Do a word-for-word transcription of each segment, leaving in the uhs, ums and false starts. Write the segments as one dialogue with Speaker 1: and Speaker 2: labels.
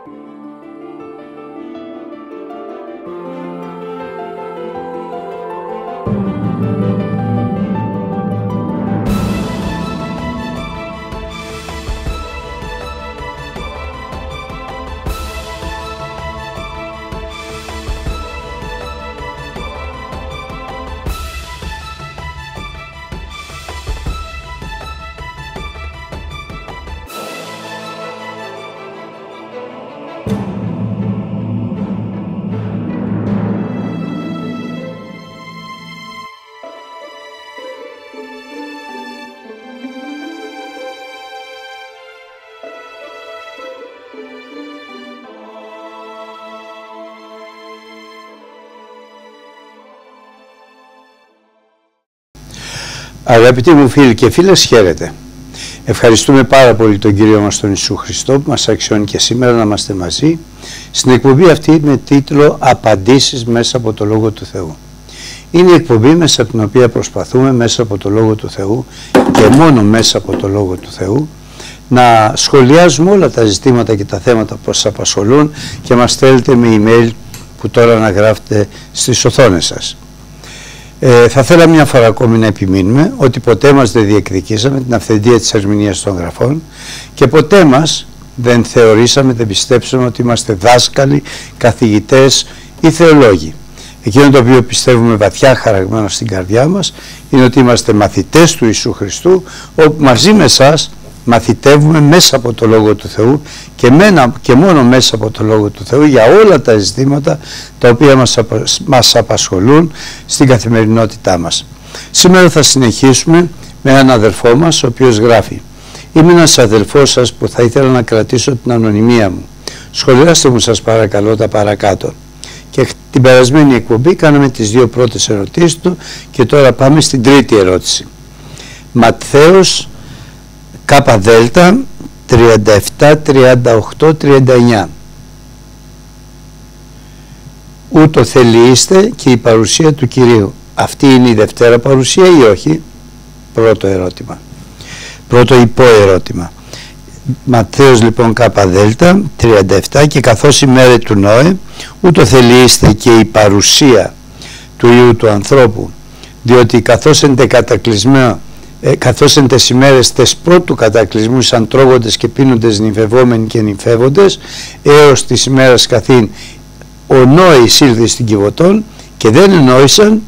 Speaker 1: Αγαπητοί μου φίλοι και φίλες, χαίρετε. Ευχαριστούμε πάρα πολύ τον Κύριο μας τον Ιησού Χριστό που μας αξιώνει και σήμερα να είμαστε μαζί στην εκπομπή αυτή με τίτλο «Απαντήσεις μέσα από το Λόγο του Θεού». Είναι η εκπομπή μέσα από την οποία προσπαθούμε μέσα από το Λόγο του Θεού και μόνο μέσα από το Λόγο του Θεού να σχολιάζουμε όλα τα ζητήματα και τα θέματα που σας απασχολούν και μας στέλνετε με email που τώρα αναγράφετε στις οθόνες σας. Ε, θα θέλαμε μια φορά ακόμη να επιμείνουμε ότι ποτέ μας δεν διεκδικήσαμε την αυθεντία της ερμηνείας των γραφών και ποτέ μας δεν θεωρήσαμε, δεν πιστέψαμε ότι είμαστε δάσκαλοι, καθηγητές ή θεολόγοι. Εκείνο το οποίο πιστεύουμε βαθιά χαραγμένο στην καρδιά μας είναι ότι είμαστε μαθητές του Ιησού Χριστού, όπου μαζί με εσάς μαθητεύουμε μέσα από το Λόγο του Θεού και, μένα, και μόνο μέσα από το Λόγο του Θεού για όλα τα ζητήματα τα οποία μας, απα, μας απασχολούν στην καθημερινότητά μας. Σήμερα θα συνεχίσουμε με έναν αδελφό μας ο οποίος γράφει: «Είμαι ένας αδελφός σας που θα ήθελα να κρατήσω την ανωνυμία μου. Σχολιάστε μου σας παρακαλώ τα παρακάτω». Και την περασμένη εκπομπή κάναμε τις δύο πρώτες ερωτήσεις του και τώρα πάμε στην τρίτη ερώτηση. Ματθαίος Κάπα Δέλτα τριάντα επτά, τριάντα οκτώ, τριάντα εννιά. Ούτω θελείστε και η παρουσία του Κυρίου. Αυτή είναι η δευτέρα παρουσία ή όχι? Πρώτο ερώτημα. Πρώτο υποερώτημα. Ματθαίος λοιπόν Κάπα Δέλτα τριάντα επτά, και καθώς η μέρα του Νόε ούτω θελείστε και η παρουσία του Υιού του ανθρώπου, διότι καθώς εν τε κατακλυσμένα Ε, καθώς εν τες ημέρες τες πρώτου κατακλυσμού σαν τρώγοντες και πίνοντες νυμφευόμενοι και νυμφεύοντες έως τις ημέρες καθήν ο Νόης ήλθε στην Κιβωτόν και δεν ενόησαν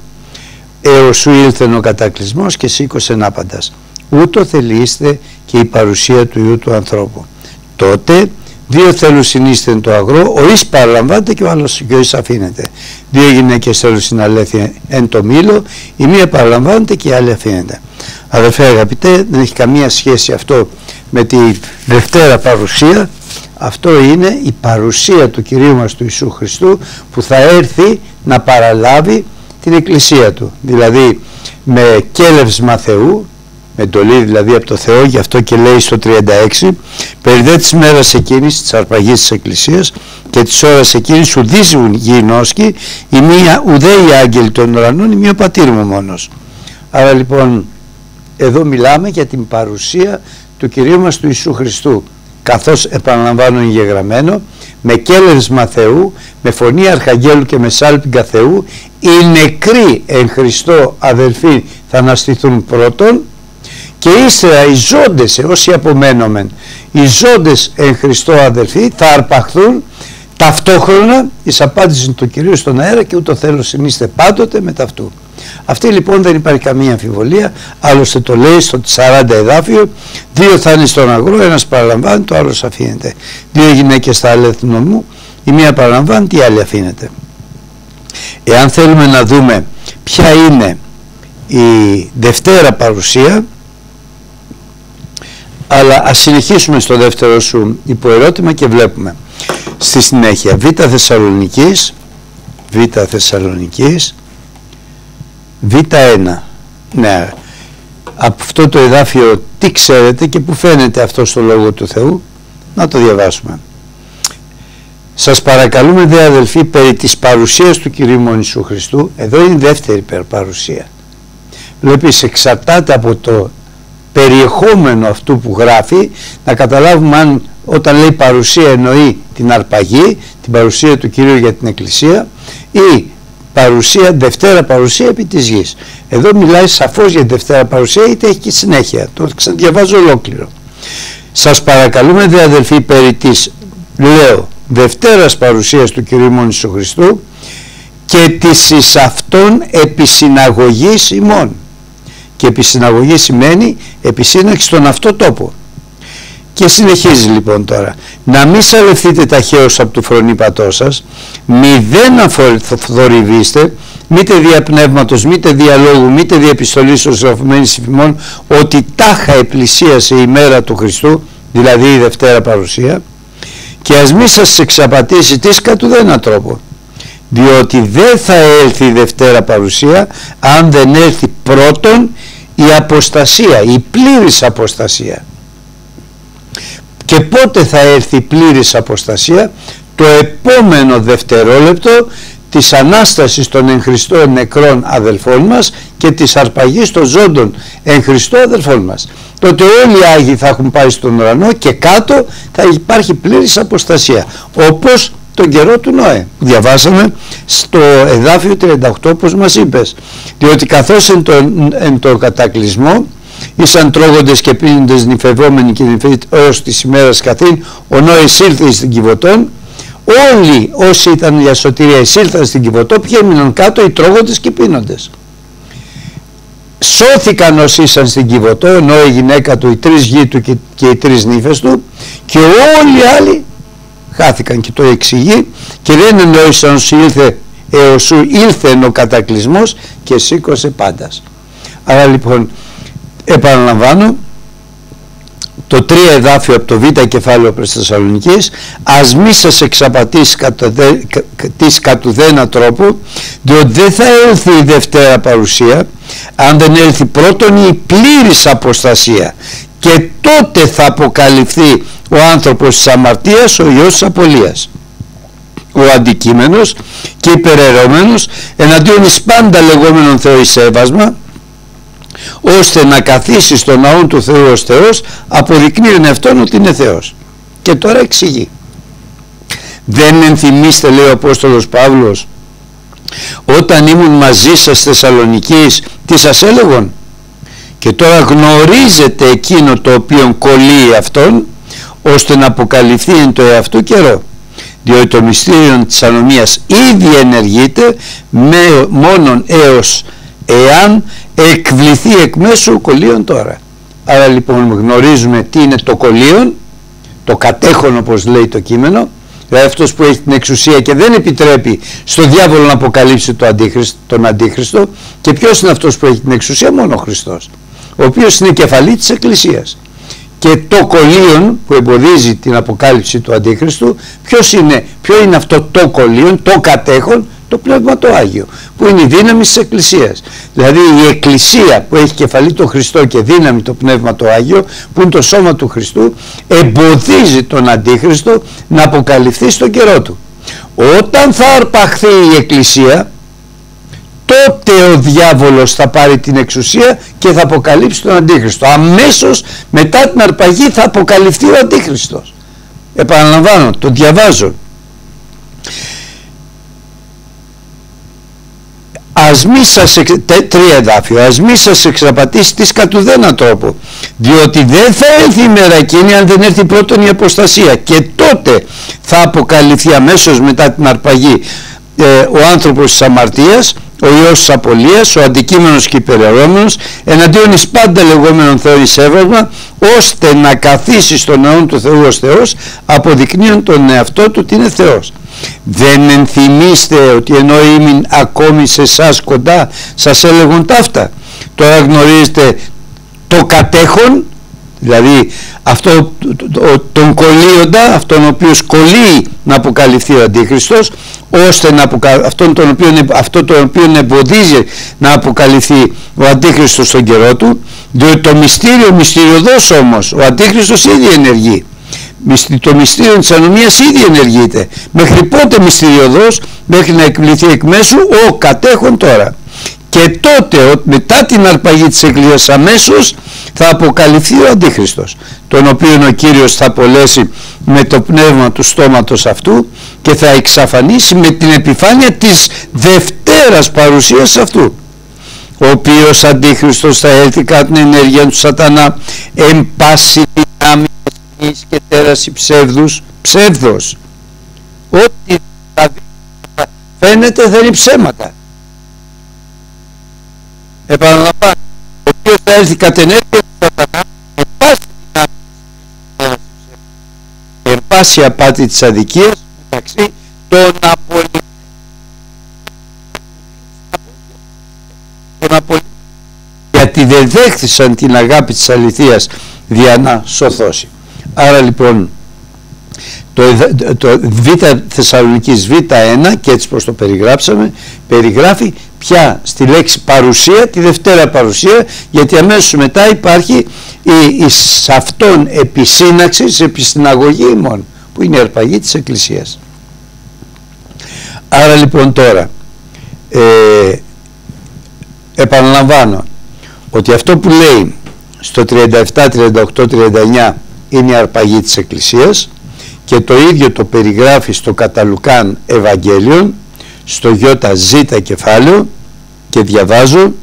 Speaker 1: έως σου ήλθεν ο κατακλυσμός και σήκωσεν άπαντας. Ούτω θελείστε και η παρουσία του Υιού του ανθρώπου. Τότε δύο θέλουν συνίστεν το αγρό, ο εις παραλαμβάνεται και ο άλλος και ο εις αφήνεται. Δύο γυναίκες θέλουν συναλέθει εν το μήλο, η μία παραλαμβάνεται και η άλλη αφήνεται. Αδελφέ αγαπητέ, δεν έχει καμία σχέση αυτό με τη δευτέρα παρουσία. Αυτό είναι η παρουσία του Κυρίου μας του Ιησού Χριστού που θα έρθει να παραλάβει την Εκκλησία του. Δηλαδή με κέλευσμα Θεού, με εντολή δηλαδή από το Θεό, γι' αυτό και λέει στο τριάντα έξι: «Περιδέ της μέρας εκείνης της αρπαγής της Εκκλησίας και της ώρας εκείνης ουδήσουν γινώσκει η μία ουδέ οι άγγελοι των ουρανών, η μία πατήρ μου μόνος». Άρα λοιπόν εδώ μιλάμε για την παρουσία του Κυρίου μας του Ιησού Χριστού, καθώς επαναλαμβάνω εγγεγραμμένο, με κέλευσμα Θεού, με φωνή αρχαγγέλου και με σάλπιγγα Θεού, οι νεκροί εν Χριστώ αδελφοί θα αναστηθούν πρώτον, και ύστερα οι ζώντες, όσοι απομένομεν, οι ζώντες εν Χριστώ αδελφοί θα αρπαχθούν ταυτόχρονα εις απάντηση του Κυρίου στον αέρα, και ούτω θέλω συνείστε πάντοτε με ταυτού. Αυτή λοιπόν δεν υπάρχει καμία αμφιβολία, άλλωστε το λέει στο σαράντα εδάφιο: δύο θα είναι στον αγρό, ένας παραλαμβάνει, το άλλος αφήνεται. Δύο γυναίκες θα αλέθουν ομού, η μία παραλαμβάνει, η άλλη αφήνεται. Εάν θέλουμε να δούμε ποια είναι η δευτέρα παρουσία, αλλά ας συνεχίσουμε στο δεύτερο σου υποερώτημα και βλέπουμε στη συνέχεια Β Θεσσαλονικής, Β Θεσσαλονικής Β ένα. Ναι, από αυτό το εδάφιο τι ξέρετε και που φαίνεται αυτό στο Λόγο του Θεού, να το διαβάσουμε. Σας παρακαλούμε δε αδελφοί περί της παρουσίας του Κυρίου μου Ιησού Χριστού. Εδώ είναι η δεύτερη παρουσία. Βλέπεις, εξαρτάται από το περιεχόμενο αυτού που γράφει να καταλάβουμε αν όταν λέει παρουσία εννοεί την αρπαγή, την παρουσία του Κυρίου για την Εκκλησία, ή παρουσία, Δευτέρα παρουσία επί της γης. Εδώ μιλάει σαφώς για Δευτέρα παρουσία, είτε έχει και συνέχεια, το ξαναδιαβάζω ολόκληρο. Σας παρακαλούμε δε αδελφοί περί της, λέω, Δευτέρας παρουσίας του Κυρίου ημών Ιησού Χριστού και της εις αυτόν επισυναγωγής ημών. Και επισυναγωγή σημαίνει επισύναξη στον αυτό τόπο. Και συνεχίζει λοιπόν τώρα, να μην σαλευθείτε ταχαίως από του φρονήπατός σας, μη δεν αφορθορυβήστε, μήτε δια πνεύματος, μήτε δια λόγου, μήτε δια επιστολής ως γραφημένης ημών, ότι τάχα επλησίασε η μέρα του Χριστού, δηλαδή η Δευτέρα παρουσία, και ας μη σας εξαπατήσει τις κατ' ουδένα τρόπο, διότι δεν θα έλθει η Δευτέρα παρουσία αν δεν έλθει πρώτον η αποστασία, η πλήρης αποστασία. Και πότε θα έρθει η πλήρης αποστασία? Το επόμενο δευτερόλεπτο της Ανάστασης των εν Χριστώ νεκρών αδελφών μας και της αρπαγής των ζώντων εν Χριστώ αδελφών μας. Τότε όλοι οι Άγιοι θα έχουν πάει στον ουρανό και κάτω θα υπάρχει πλήρης αποστασία, όπως τον καιρό του Νόε που διαβάσαμε στο εδάφιο τριάντα οκτώ, όπως μας είπες, διότι καθώς εν το, εν το κατακλυσμό ήσαν τρώγοντες και πίνοντες νυφευόμενοι και νυφεύτες ως της ημέρας καθήν, ο Νόης ήλθε στην Κιβωτόν. Όλοι όσοι ήταν για σωτηρία εισήλθαν στην Κιβωτό, ποιοι έμειναν κάτω? Οι τρώγοντες και πίνοντες. Σώθηκαν όσοι ήσαν στην Κιβωτό, ενώ η γυναίκα του, οι τρεις γη του και, και οι τρεις νύφες του, και όλοι οι άλλοι χάθηκαν. Και το εξηγεί, και δεν εννοήσαν όσοι ήλθε έως σου ήλθεν ο κατακλυσμός και σήκωσε πάντας. Άρα λοιπόν επαναλαμβάνω το τρία εδάφιο από το Β κεφάλαιο προς Θεσσαλονικής, ας μη σας εξαπατήσει της κατ' ουδένα τρόπο, διότι δεν θα έλθει η Δευτέρα παρουσία αν δεν έλθει πρώτον η πλήρης αποστασία, και τότε θα αποκαλυφθεί ο άνθρωπος της αμαρτίας, ο Υιός της απολίας, ο αντικείμενος και υπεραιρώμενος εναντίον εις πάντα λεγόμενον Θεό εις έβασμα, ώστε να καθίσει στον ναό του Θεού ως Θεός, αποδεικνύει αυτόν ότι είναι Θεός. Και τώρα εξηγεί. Δεν ενθυμίστε, λέει ο Απόστολος Παύλος, όταν ήμουν μαζί σας στη Θεσσαλονικής, τι σας έλεγον? Και τώρα γνωρίζετε εκείνο το οποίο κολλεί αυτόν, ώστε να αποκαλυφθεί εν το εαυτού καιρό. Διότι το μυστήριο της ανομίας ήδη ενεργείται με, μόνον έως εάν εκβληθεί εκ μέσου κολλίων τώρα. Άρα λοιπόν γνωρίζουμε τι είναι το κολλίον, το κατέχον όπως λέει το κείμενο, δηλαδή αυτός που έχει την εξουσία και δεν επιτρέπει στο διάβολο να αποκαλύψει το αντίχριστο, τον αντίχριστο. Και ποιος είναι αυτός που έχει την εξουσία? Μόνο ο Χριστός, ο οποίος είναι κεφαλή της Εκκλησίας. Και το κολλίον που εμποδίζει την αποκάλυψη του αντίχριστου, ποιος είναι, ποιο είναι αυτό το κολλίον, το κατέχον? Το Πνεύμα το Άγιο, που είναι η δύναμη της Εκκλησίας. Δηλαδή η Εκκλησία που έχει κεφαλή τον Χριστό και δύναμη το Πνεύμα το Άγιο, που είναι το σώμα του Χριστού, εμποδίζει τον Αντίχριστο να αποκαλυφθεί στον καιρό του. Όταν θα αρπαχθεί η Εκκλησία, τότε ο διάβολος θα πάρει την εξουσία και θα αποκαλύψει τον Αντίχριστο. Αμέσως μετά την αρπαγή θα αποκαλυφθεί ο Αντίχριστος. Επαναλαμβάνω, το διαβάζω. Ας μη σας, τρία εδάφιο, ας μη σας εξαπατήσει της κατ' ουδένα τρόπο, διότι δεν θα έρθει η μέρα εκείνη αν δεν έρθει πρώτον η αποστασία, και τότε θα αποκαλυφθεί αμέσως μετά την αρπαγή ε, ο άνθρωπος της αμαρτίας, ο Υιός της απολίας, ο αντικείμενος και υπεραιρώμενος, εναντίον εις πάντα λεγόμενον Θεό εις έβασμα, ώστε να καθίσει στον ναό του Θεού ως Θεός, αποδεικνύουν τον εαυτό του ότι είναι Θεός. Δεν ενθυμίστε ότι ενώ ήμουν ακόμη σε εσάς κοντά, σας έλεγον ταύτα? Τώρα γνωρίζετε το κατέχον, δηλαδή αυτό, τον κολλείοντα, αυτόν ο οποίος κολλεί να αποκαλυφθεί ο Αντίχριστος, ώστε να αποκα... αυτόν τον οποίο, αυτό το οποίο εμποδίζει να αποκαλυφθεί ο Αντίχριστος στον καιρό του, διότι το μυστήριο μυστηριωδώς όμως, ο Αντίχριστος ήδη ενεργεί. Το μυστήριο της ανομίας ήδη ενεργείται. Μέχρι πότε μυστηριωδώς? Μέχρι να εκπληθεί εκ μέσου ο κατέχον τώρα. και τότε μετά την αρπαγή της Εκκλησίας αμέσως θα αποκαλυφθεί ο Αντίχριστος, τον οποίο ο Κύριος θα απολέσει με το πνεύμα του στόματος αυτού και θα εξαφανίσει με την επιφάνεια της δευτέρας παρουσίας αυτού, ο οποίος Αντίχριστος θα έρθει κατά την ενέργεια του σατανά εν πάση δυνάμει της και τέραση ψεύδους, ψεύδος. Ό,τι θα φαίνεται θα είναι ψέματα. Επαναλαμβάνω, ο οποίος θα έρθει κατ' ενέργεια του σατανά εν πάση δυνάμει, εν πάση απάτη της αδικίας μεταξύ των απολυτών. Γιατί δεν δέχθησαν την αγάπη της αληθείας δια να σωθώσει. Άρα λοιπόν το, το Β Θεσσαλονικής Β ένα, και έτσι πως το περιγράψαμε, περιγράφει πια στη λέξη παρουσία τη δευτέρα παρουσία, γιατί αμέσως μετά υπάρχει η, η σε αυτόν επισύναξη, επισυναγωγή ημών, που είναι η αρπαγή της Εκκλησίας. Άρα λοιπόν τώρα ε, επαναλαμβάνω ότι αυτό που λέει στο τριάντα επτά, τριάντα οκτώ, τριάντα εννιά είναι η αρπαγή της Εκκλησίας, και το ίδιο το περιγράφει στο κατά Λουκάν Ευαγγέλιον στο γιώτα ζήτα κεφάλαιο, και διαβάζω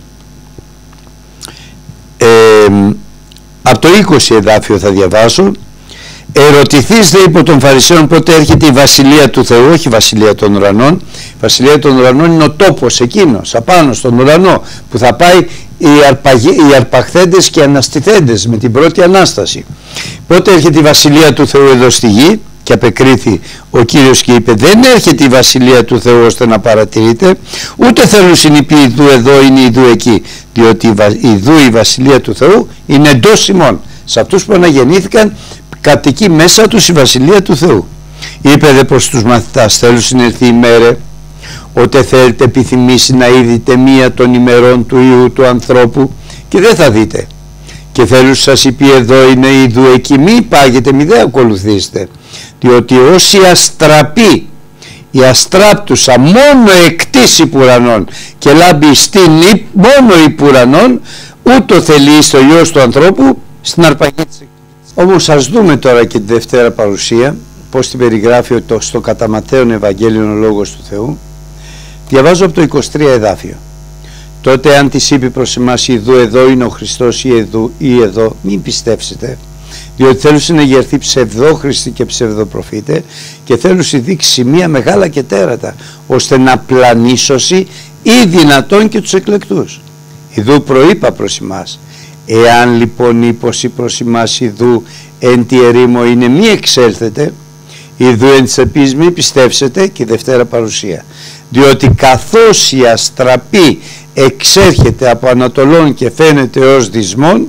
Speaker 1: ε, από το είκοσι εδάφιο θα διαβάσω. Ερωτηθείς δε υπό των Φαρισαίων πότε έρχεται η Βασιλεία του Θεού, όχι η Βασιλεία των ουρανών. Η Βασιλεία των ουρανών είναι ο τόπος εκείνος απάνω στον ουρανό που θα πάει οι, αρπαγι, οι αρπαχθέντες και αναστηθέντες με την πρώτη Ανάσταση. Πότε έρχεται η Βασιλεία του Θεού εδώ στη γη? Και απεκρίθη ο Κύριος και είπε, δεν έρχεται η Βασιλεία του Θεού ώστε να παρατηρείτε, ούτε θέλουν συνειπεί ιδού εδώ είναι ιδού εκεί, διότι ιδού η Βασιλεία του Θεού είναι εντός ημών, σε αυτούς που αναγεννήθηκαν κατοικεί μέσα τους η Βασιλεία του Θεού. Είπε δε προς τους μαθητάς, θέλουν συνερθεί ημέρε, ότε θέλετε επιθυμήσει να είδετε μία των ημερών του Υιού του ανθρώπου, και δεν θα δείτε. Και θέλω σας είπε εδώ είναι ιδού εκεί, μη πάγετε, μη δεν ακολουθήσετε, διότι όσοι αστραπεί η αστράπτουσα μόνο εκτής υπουρανών και λάμπει στην μόνο υπουρανών, ούτω θελεί στο Υιός του ανθρώπου στην αρπαγή της Εκκλησίας. Όμως ας δούμε τώρα και τη δευτέρα παρουσία, πώς την περιγράφει το, στο κατά Ματθαίον Ευαγγέλιον ο Λόγος του Θεού. Διαβάζω από το είκοσι τρία εδάφιο. Τότε αν της είπε προς εμάς ιδού εδώ είναι ο Χριστός ή εδώ, ή εδώ, μην πιστέψετε, διότι θέλουν να γερθεί ψευδόχριστοι και ψευδοπροφήτε και θέλουν να δείξει σημεία μεγάλα και τέρατα, ώστε να πλανήσωσει ή δυνατόν και τους εκλεκτούς. Ιδού προείπα προς εμάς, εάν λοιπόν είπωση προς εμάς ιδού εν τη ερήμο είναι μη εξέλθετε, ιδού εν της επίς μη πιστεύσετε, και δευτέρα παρουσία. Διότι καθώς η αστραπή εξέρχεται από Ανατολών και φαίνεται ως δυσμόν,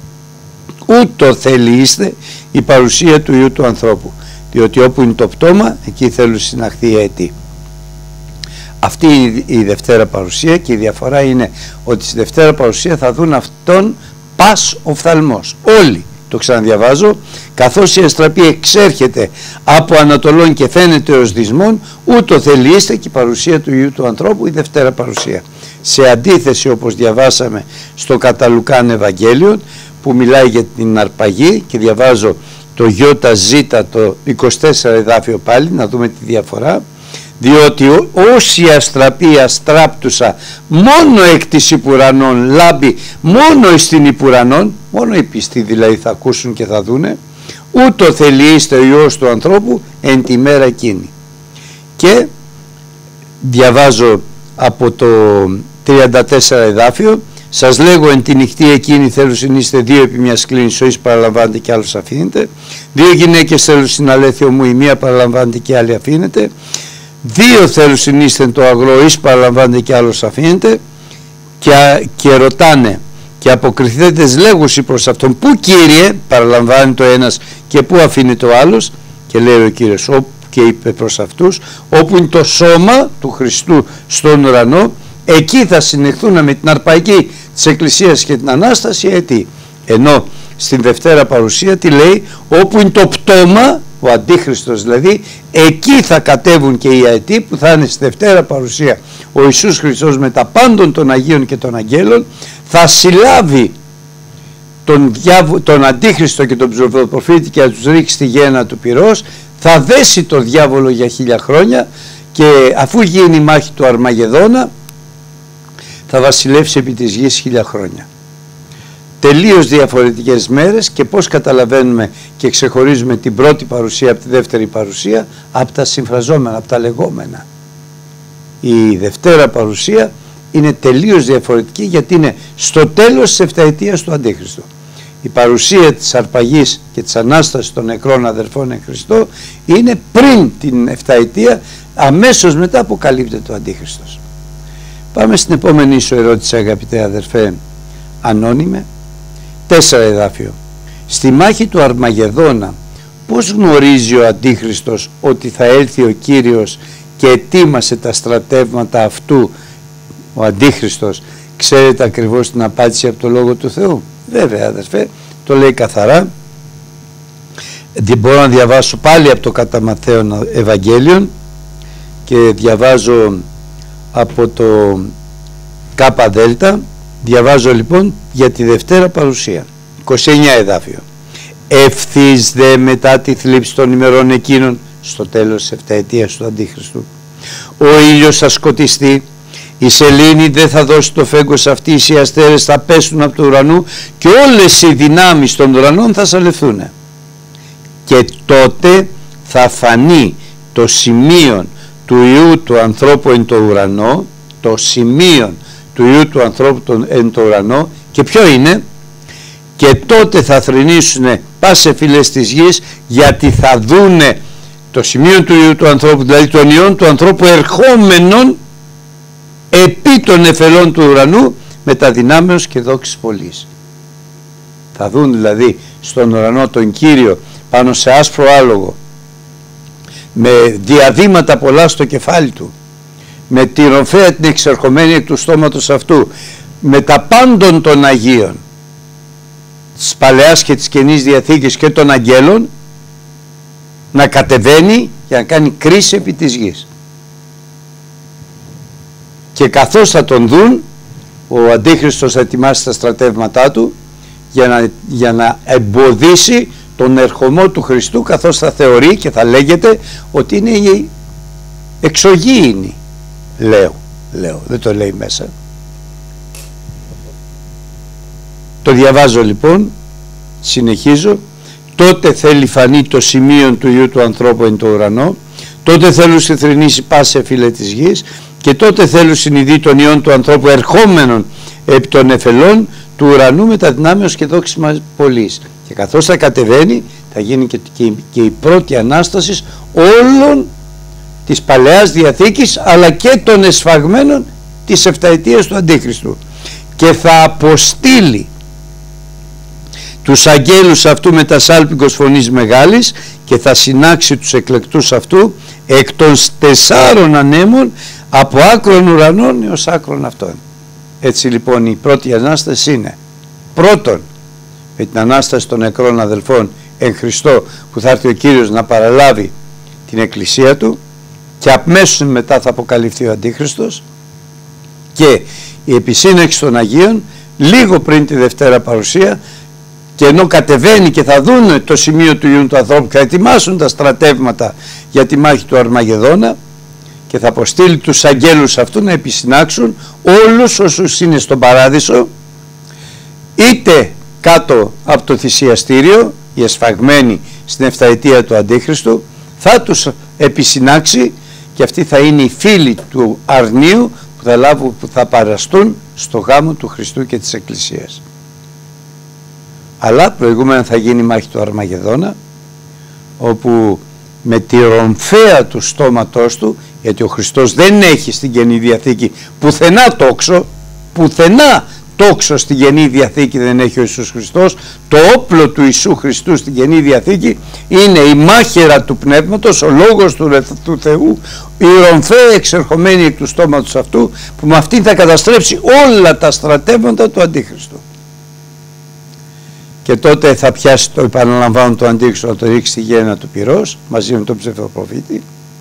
Speaker 1: ούτω θέλει είστε η παρουσία του Υιού του ανθρώπου, διότι όπου είναι το πτώμα εκεί θέλουν συναχθεί έτη. Αυτή η δευτέρα παρουσία, και η διαφορά είναι ότι στη δευτέρα παρουσία θα δουν αυτόν πας οφθαλμός όλοι. Το ξαναδιαβάζω, καθώς η αστραπή εξέρχεται από Ανατολών και φαίνεται ως δυσμόν, ούτω θέλει είστε και η παρουσία του Υιού του ανθρώπου, η δευτέρα παρουσία. Σε αντίθεση, όπως διαβάσαμε στο κατά Λουκάν Ευαγγέλιο, που μιλάει για την αρπαγή, και διαβάζω το γιώτα ζήτα το είκοσι τέσσερα εδάφιο πάλι, να δούμε τη διαφορά. Διότι όσοι αστραπή αστράπτουσα μόνο εκ της υπουρανών λάμπει μόνο στην υπουρανών, μόνο οι πιστοί δηλαδή θα ακούσουν και θα δούνε, ούτω θελείστε ο Υιός του ανθρώπου εν τη μέρα εκείνη. Και διαβάζω από το τριάντα τέσσερα εδάφιο, σας λέγω εν τη νυχτή εκείνη θέλουν συνείστε δύο επί μιας σκλήνης, ο εις παραλαμβάνεται και άλλος αφήνεται, δύο γυναίκες θέλουν συναλέθιο μου, η μία παραλαμβάνεται και άλλη αφήνεται, δύο θέλουν συνείστε το αγρό, εις παραλαμβάνεται και άλλος αφήνεται, και, και ρωτάνε και αποκριθέντες λέγουσι προς αυτόν, πού Κύριε παραλαμβάνει το ένας και πού αφήνεται ο άλλος, και λέει ο Κύριος, όπου, και είπε προς αυτούς, όπου είναι το σώμα του Χριστού στον ουρανό, εκεί θα συνεχθούν με την αρπαγή της Εκκλησίας και την Ανάσταση έτη. Ενώ στην δευτέρα παρουσία τι λέει, όπου είναι το πτώμα ο Αντίχριστος δηλαδή, εκεί θα κατέβουν και οι αετοί που θα είναι στη Δευτέρα Παρουσία. Ο Ιησούς Χριστός με τα πάντων των Αγίων και των Αγγέλων θα συλλάβει τον, διάβο, τον Αντίχριστο και τον ψευδοπροφήτη και θα τους ρίξει στη γέννα του πυρός, θα δέσει το διάβολο για χίλια χρόνια και αφού γίνει η μάχη του Αρμαγεδόνα θα βασιλεύσει επί της γης χίλια χρόνια. Τελείως διαφορετικές μέρες, και πώς καταλαβαίνουμε και ξεχωρίζουμε την πρώτη παρουσία από τη δεύτερη παρουσία? Από τα συμφραζόμενα, από τα λεγόμενα. Η Δευτέρα Παρουσία είναι τελείως διαφορετική, γιατί είναι στο τέλος της επταετίας του Αντίχριστου. Η παρουσία της αρπαγής και της Ανάστασης των νεκρών αδερφών εν Χριστώ είναι πριν την επταετία, αμέσως μετά αποκαλύπτεται ο Αντίχριστος. Πάμε στην επόμενη σου ερώτηση, αγαπητέ αδερφέ ανώνυμε. Τέσσερα εδάφιο. Στη μάχη του Αρμαγεδόνα πώς γνωρίζει ο Αντίχριστος ότι θα έλθει ο Κύριος και ετοίμασε τα στρατεύματα αυτού? Ο Αντίχριστος, ξέρετε ακριβώς την απάντηση από το Λόγο του Θεού? Βέβαια αδερφέ, το λέει καθαρά. Μπορώ να διαβάσω πάλι από το κατά Ματθαίον Ευαγγέλιον και διαβάζω από το Κάπα Δέλτα. Διαβάζω λοιπόν για τη Δευτέρα Παρουσία, είκοσι εννέα εδάφιο. Ευθύς δε μετά τη θλίψη των ημερών εκείνων, στο τέλος της επταετίας του Αντίχριστου, ο ήλιος θα σκοτιστεί, η σελήνη δεν θα δώσει το φέγγος αυτή, οι αστέρες θα πέσουν από του ουρανού και όλες οι δυνάμεις των ουρανών θα σαλευθούν. Και τότε θα φανεί το σημείο του Υιού του ανθρώπου εν το ουρανό, το σημείο του Υιού του ανθρώπου εν το ουρανό, και ποιο είναι? Και τότε θα θρηνήσουν πάσε φύλες της γης, γιατί θα δούνε το σημείο του Υιού του ανθρώπου, δηλαδή των Υιών του ανθρώπου ερχόμενων επί των νεφελών του ουρανού με τα δυνάμεως και δόξης πολλής. Θα δουν δηλαδή στον ουρανό τον Κύριο πάνω σε άσπρο άλογο, με διαδήματα πολλά στο κεφάλι του, με τη ρομφαία την εξερχομένη εκ του στόματος αυτού, με τα πάντων των Αγίων της Παλαιάς και της Καινής Διαθήκης και των Αγγέλων, να κατεβαίνει για να κάνει κρίση επί της γης. Και καθώς θα τον δουν, ο Αντίχριστος θα ετοιμάσει τα στρατεύματά του για να, για να εμποδίσει τον ερχομό του Χριστού, καθώς θα θεωρεί και θα λέγεται ότι είναι η εξωγήινη. Λέω, λέω, δεν το λέει μέσα. Το διαβάζω λοιπόν, συνεχίζω. Τότε θέλει φανεί το σημείο του Υιού του ανθρώπου εν το ουρανό, τότε θέλουν συθρηνήσει πάσε φύλλε της γης, και τότε θέλουν συνειδεί των Υιών του ανθρώπου ερχόμενων επί των νεφελών του ουρανού με τα δυνάμεως και δόξης πολλής. Και καθώς θα κατεβαίνει, θα γίνει και, και, και η πρώτη Ανάσταση όλων της Παλαιάς Διαθήκης, αλλά και των εσφαγμένων της επταετίας του Αντίχριστου, και θα αποστείλει τους αγγέλους αυτού με τα σάλπικος φωνής μεγάλης και θα συνάξει τους εκλεκτούς αυτού εκ των τεσσάρων ανέμων από άκρων ουρανών έως άκρων αυτών. Έτσι λοιπόν η πρώτη Ανάσταση είναι πρώτον με την Ανάσταση των νεκρών αδελφών εν Χριστώ, που θα έρθει ο Κύριος να παραλάβει την Εκκλησία του, και αμέσως μετά θα αποκαλυφθεί ο Αντίχριστος, και η επισύναξη των Αγίων λίγο πριν τη Δευτέρα Παρουσία, και ενώ κατεβαίνει και θα δουν το σημείο του Υιού του ανθρώπου και θα ετοιμάσουν τα στρατεύματα για τη μάχη του Αρμαγεδόνα, και θα αποστείλει τους αγγέλους αυτού να επισυνάξουν όλους όσους είναι στον παράδεισο, είτε κάτω από το θυσιαστήριο, οι εσφαγμένοι στην επταετία του Αντίχριστου, θα τους επισυνάξει, και αυτοί θα είναι οι φίλοι του αρνίου που θα, λάβουν, που θα παραστούν στο γάμο του Χριστού και της Εκκλησίας. Αλλά προηγούμενα θα γίνει η μάχη του Αρμαγεδόνα, όπου με τη ρομφαία του στόματός του, γιατί ο Χριστός δεν έχει στην Καινή Διαθήκη πουθενά τόξο, πουθενά τόξο στην Καινή Διαθήκη δεν έχει ο Ιησούς Χριστός. Το όπλο του Ιησού Χριστού στην Καινή Διαθήκη είναι η μάχαιρα του Πνεύματος, ο λόγος του, του Θεού, η ρομφαία εξερχομένη εκ του στόματος αυτού, που με αυτήν θα καταστρέψει όλα τα στρατεύματα του Αντίχριστου. και τότε θα πιάσει, το επαναλαμβάνω, το αντίξω, να το ρίξει στη γέννα του πυρός μαζί με τον ψευδοπροφήτη,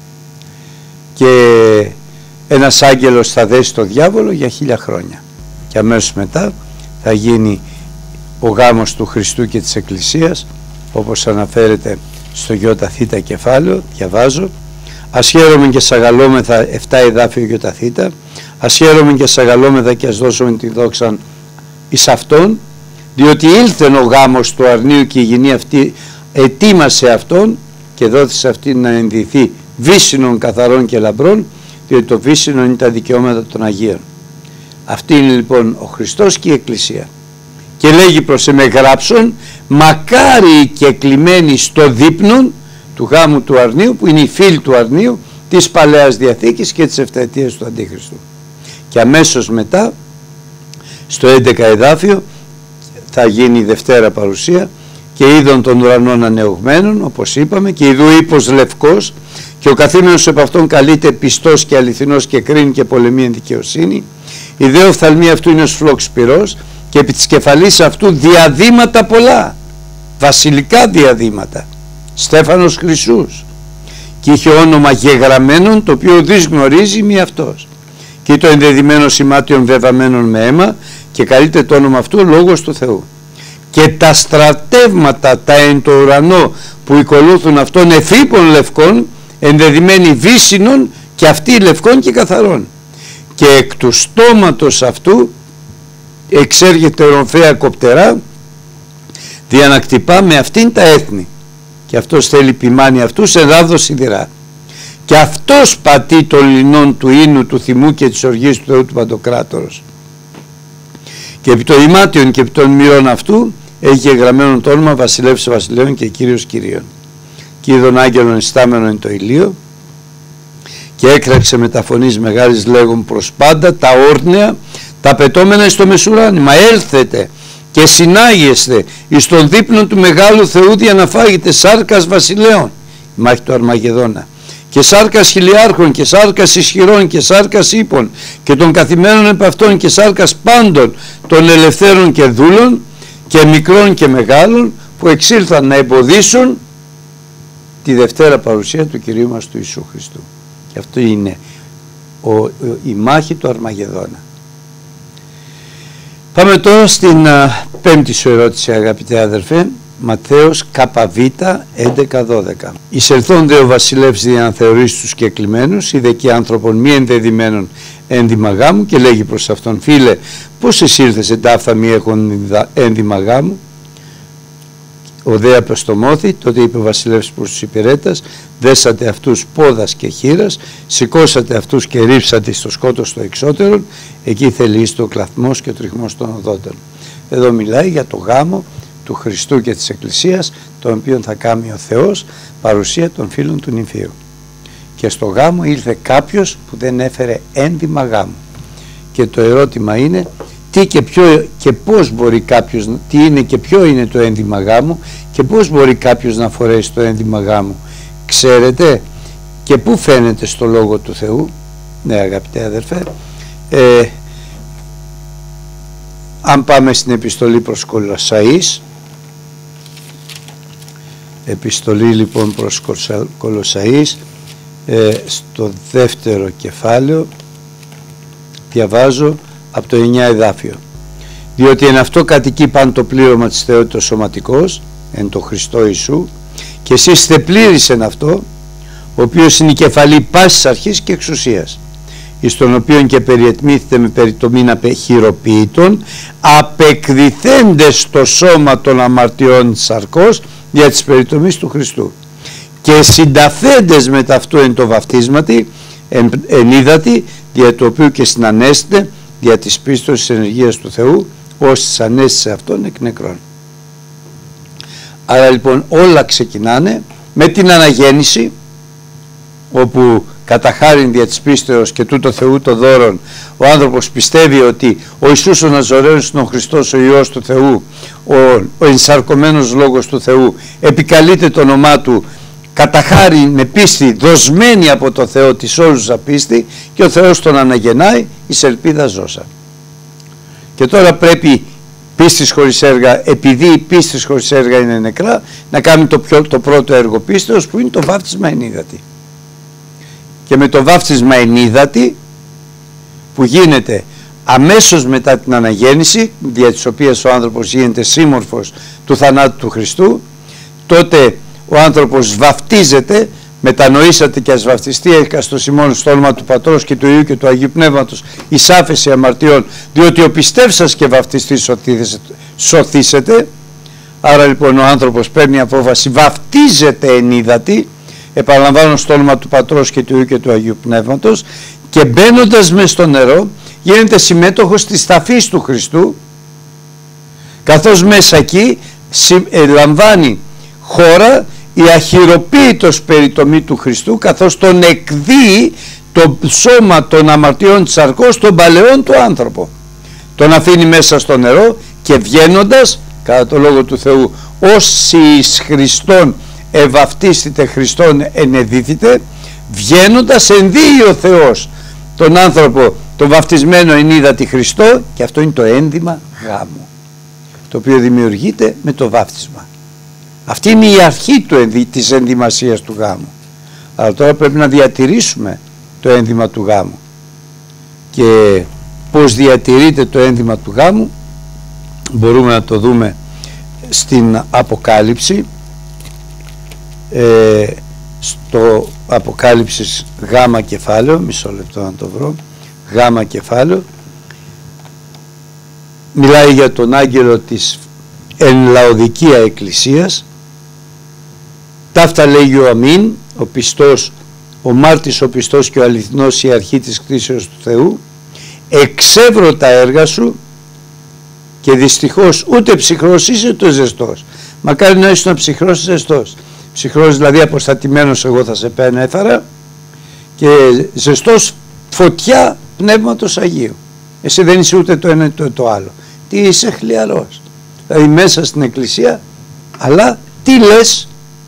Speaker 1: και ένας άγγελος θα δέσει το διάβολο για χίλια χρόνια, και αμέσως μετά θα γίνει ο γάμος του Χριστού και της Εκκλησίας, όπως αναφέρεται στο ΙΘ κεφάλαιο. Διαβάζω: ας χαίρομεν και σαγαλόμεθα, επτά εδάφιο ΙΘ, ας χαίρομεν και σαγαλόμεθα και ας δώσουμε τη δόξα εις αυτόν, διότι ήλθεν ο γάμος του αρνίου και η γυνή αυτή ετοίμασε αυτόν και δόθησε αυτή να ενδυθεί βύσσινων καθαρών και λαμπρών, διότι το βύσσινο είναι τα δικαιώματα των Αγίων. Αυτή είναι λοιπόν ο Χριστός και η Εκκλησία. Και λέγει προς εμέ γράψον, μακάρι και κλειμένοι στο δείπνον του γάμου του αρνίου, που είναι οι φίλοι του αρνίου της Παλαιάς Διαθήκης και της επταετίας του Αντίχριστου. Και αμέσως μετά στο έντεκα εδάφιο θα γίνει η Δευτέρα Παρουσία, και είδον των ουρανών ανεωγμένων, όπως είπαμε, και ιδού ύπος λευκός, και ο καθήμενος επ' αυτόν καλείται πιστός και αληθινός και κρίνει και πολεμεί εν δικαιοσύνη. Η δε οφθαλμή αυτού είναι ως φλόξ πυρός, και επί της κεφαλής αυτού διαδήματα πολλά, βασιλικά διαδήματα, στέφανος χρυσούς, και είχε όνομα γεγραμμένον, το οποίο ουδής γνωρίζει μη αυτός, και το ενδεδειμένο σημάτιον βεβαμένον με αίμα, και καλείται το όνομα αυτού λόγος του Θεού. Και τα στρατεύματα τα εν το ουρανό που οικολούθουν αυτών εφήπων λευκών, ενδεδειμένοι βύσσινων και αυτοί λευκών και καθαρών, και εκ του στόματος αυτού εξέρχεται οροφαία κοπτερά, δια να κτυπά με αυτήν τα έθνη, και αυτός θέλει ποιμάνει αυτούς εδάδο σιδηρά, και αυτός πατεί το λινόν του ίνου του θυμού και της οργής του Θεού του Παντοκράτορος. Και επί το ημάτιον και επί των μοιρών αυτού έχει γραμμένο το όνομα Βασιλεύς Βασιλέων και Κύριος Κυρίων. Και είδον άγγελον ιστάμενο εν το ηλίο, και έκραξε με τα φωνής μεγάλης λέγον προς πάντα τα όρνεα, τα πετώμενα εις το μεσουράνημα, έλθετε και συνάγεστε εις τον δείπνο του μεγάλου Θεού, δια να φάγετε σάρκας βασιλέων, η μάχη του Αρμαγεδόνα, και σάρκας χιλιάρχων και σάρκας ισχυρών και σάρκας ύπων και των καθημένων επ' αυτών και σάρκας πάντων των ελευθέρων και δούλων και μικρών και μεγάλων, που εξήλθαν να εμποδίσουν τη Δευτέρα Παρουσία του Κυρίου μας του Ιησού Χριστού. Και αυτό είναι ο, η μάχη του Αρμαγεδόνα. Πάμε τώρα στην α, πέμπτη σου ερώτηση, αγαπητέ αδερφέ. Ματθαίος ΚΒ έντεκα δώδεκα. Εισελθόν δε ο βασιλεύς δια να θεωρήσει τους κεκλημένους, είδε και άνθρωπον μη ενδεδειμένων ένδυμα γάμου, και λέγει προς αυτόν, φίλε, πώς εσήλθες εντάφθα μη έχουν ένδυμα γάμου? Ο δε απεστομώθη, τότε είπε ο βασιλεύς προς τους υπηρέτας, δέσατε αυτούς πόδας και χείρας, σηκώσατε αυτούς και ρίψατε στο σκότος στο εξώτερον, εκεί θελήσει το κλαθμός και ο τριχμός των οδόντων. Εδώ μιλάει για το γάμο του Χριστού και της Εκκλησίας, τον οποίο θα κάνει ο Θεός, παρουσία των φίλων του νυμφίου. Και στο γάμο ήλθε κάποιος που δεν έφερε ένδυμα γάμου. Και το ερώτημα είναι, τι και, ποιο, και πώς μπορεί κάποιος, τι είναι και ποιο είναι το ένδυμα γάμου, και πώς μπορεί κάποιος να φορέσει το ένδυμα γάμου? Ξέρετε, και πού φαίνεται στο Λόγο του Θεού? Ναι, αγαπητέ αδερφέ, ε, αν πάμε στην επιστολή προς Κολοσσαείς, επιστολή λοιπόν προς Κολοσσαείς, ε, στο δεύτερο κεφάλαιο, διαβάζω από το εννιά εδάφιο. Διότι εν αυτό κατοικεί παν το πλήρωμα της θεότητος σωματικός, εν το Χριστό Ιησού, και εσείς είστε πλήρης εν αυτό, ο οποίος είναι η κεφαλή πάσης αρχής και εξουσίας, εις τον οποίον και περιετμήθητε με περιτομήν απεχειροποίητον, απεκδηθέντες στο σώμα των αμαρτιών της σαρκός δια της περιτομής του Χριστού, και συνταθέντες με ταυτού εν το βαφτίσματι, εν, εν ύδατη, δια του οποίου και συνανέστε δια της πίστος της ενεργείας του Θεού, ως της ανέστησε αυτόν εκ νεκρών. Άρα λοιπόν όλα ξεκινάνε με την αναγέννηση, όπου κατά χάριν δια της πίστεως και τούτο Θεού το δώρον, ο άνθρωπος πιστεύει ότι ο Ιησούς ο Ναζωραίος είναι ο Χριστός, ο Υιός του Θεού, ο, ο ενσαρκωμένος Λόγος του Θεού, επικαλείται το όνομά Του κατά χάριν με πίστη δοσμένη από το Θεό της όλους πίστη, και ο Θεός τον αναγεννάει εις ελπίδα ζώσα. Και τώρα πρέπει πίστης χωρίς έργα, επειδή η πίστης χωρίς έργα είναι νεκρά, να κάνει το, πιο, το πρώτο έργο πίστεως, που είναι το βάφτισμα εν ύδατι. Και με το βάφτισμα εν ύδατι, που γίνεται αμέσως μετά την αναγέννηση, δια της οποίας ο άνθρωπος γίνεται σύμμορφος του θανάτου του Χριστού, τότε ο άνθρωπος βαφτίζεται. Μετανοήσατε και ας βαφτιστεί έκαστος ημών στο όνομα του Πατρός και του Υιού και του Αγίου Πνεύματος εις άφεση αμαρτιών, διότι ο πιστεύσας και βαφτιστής σωθήσετε. Άρα λοιπόν ο άνθρωπος παίρνει απόφαση, βαφτίζεται εν ύδατι, επαναλαμβάνω, στο όνομα του Πατρός και του Υιού και του Αγίου Πνεύματος, και μπαίνοντας μες στο νερό γίνεται συμμέτοχος της ταφής του Χριστού, καθώς μέσα εκεί λαμβάνει χώρα η αχυροποίητος περιτομή του Χριστού, καθώς τον εκδύει το σώμα των αμαρτιών της σαρκός των παλαιών του άνθρωπο. Τον αφήνει μέσα στο νερό και βγαίνοντας, κατά το λόγο του Θεού, όσοι εις Χριστόν ευαυτίστητε Χριστόν ενεδίθητε, βγαίνοντας ενδύει ο Θεός τον άνθρωπο, τον βαφτισμένο εν ύδατι Χριστό, και αυτό είναι το ένδυμα γάμου, το οποίο δημιουργείται με το βάφτισμα. Αυτή είναι η αρχή του, της ενδυμασίας του γάμου. Αλλά τώρα πρέπει να διατηρήσουμε το ένδυμα του γάμου. Και πώς διατηρείται το ένδυμα του γάμου μπορούμε να το δούμε στην Αποκάλυψη, ε, στο Αποκάλυψης γάμα κεφάλαιο, μισό λεπτό να το βρω, γάμα κεφάλαιο, μιλάει για τον άγγελο της εν Λαοδικία εκκλησίας. Ταύτα λέγει ο αμήν, ο πιστός, ο μάρτης, ο πιστός και ο αληθινός, η αρχή της κτήσεως του Θεού. Εξεύρω τα έργα σου και δυστυχώς ούτε ψυχρός είσαι ούτε ζεστός. Μακάρι να ήσουν ψυχρός ή ζεστός. Ψυχρός δηλαδή αποστατημένος εγώ θα σε πένεφαρα, και ζεστός φωτιά Πνεύματος Αγίου. Εσύ δεν είσαι ούτε το ένα ούτε το άλλο. Τι είσαι? Χλιαρός. Δηλαδή μέσα στην εκκλησία, αλλά τι λες?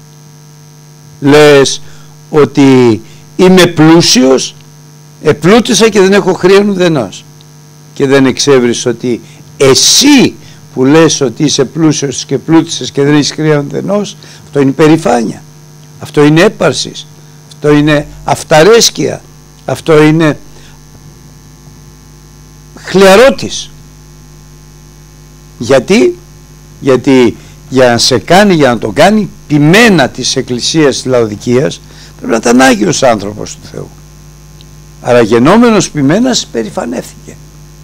Speaker 1: Λες ότι είμαι πλούσιος, επλούτησα και δεν έχω χρέον ουδενός, και δεν εξεύρεις ότι εσύ που λες ότι είσαι πλούσιος και πλούτησες και δεν έχεις χρέον ουδενός, αυτό είναι περηφάνεια, αυτό είναι έπαρσης, αυτό είναι αυταρέσκεια, αυτό είναι χλιαρότης. Γιατί? Γιατί για να σε κάνει, για να τον κάνει ποιμένα της εκκλησίας της Λαοδικίας, πρέπει να ήταν Άγιος άνθρωπος του Θεού. Άρα γενόμενος ποιμένας περηφανεύθηκε.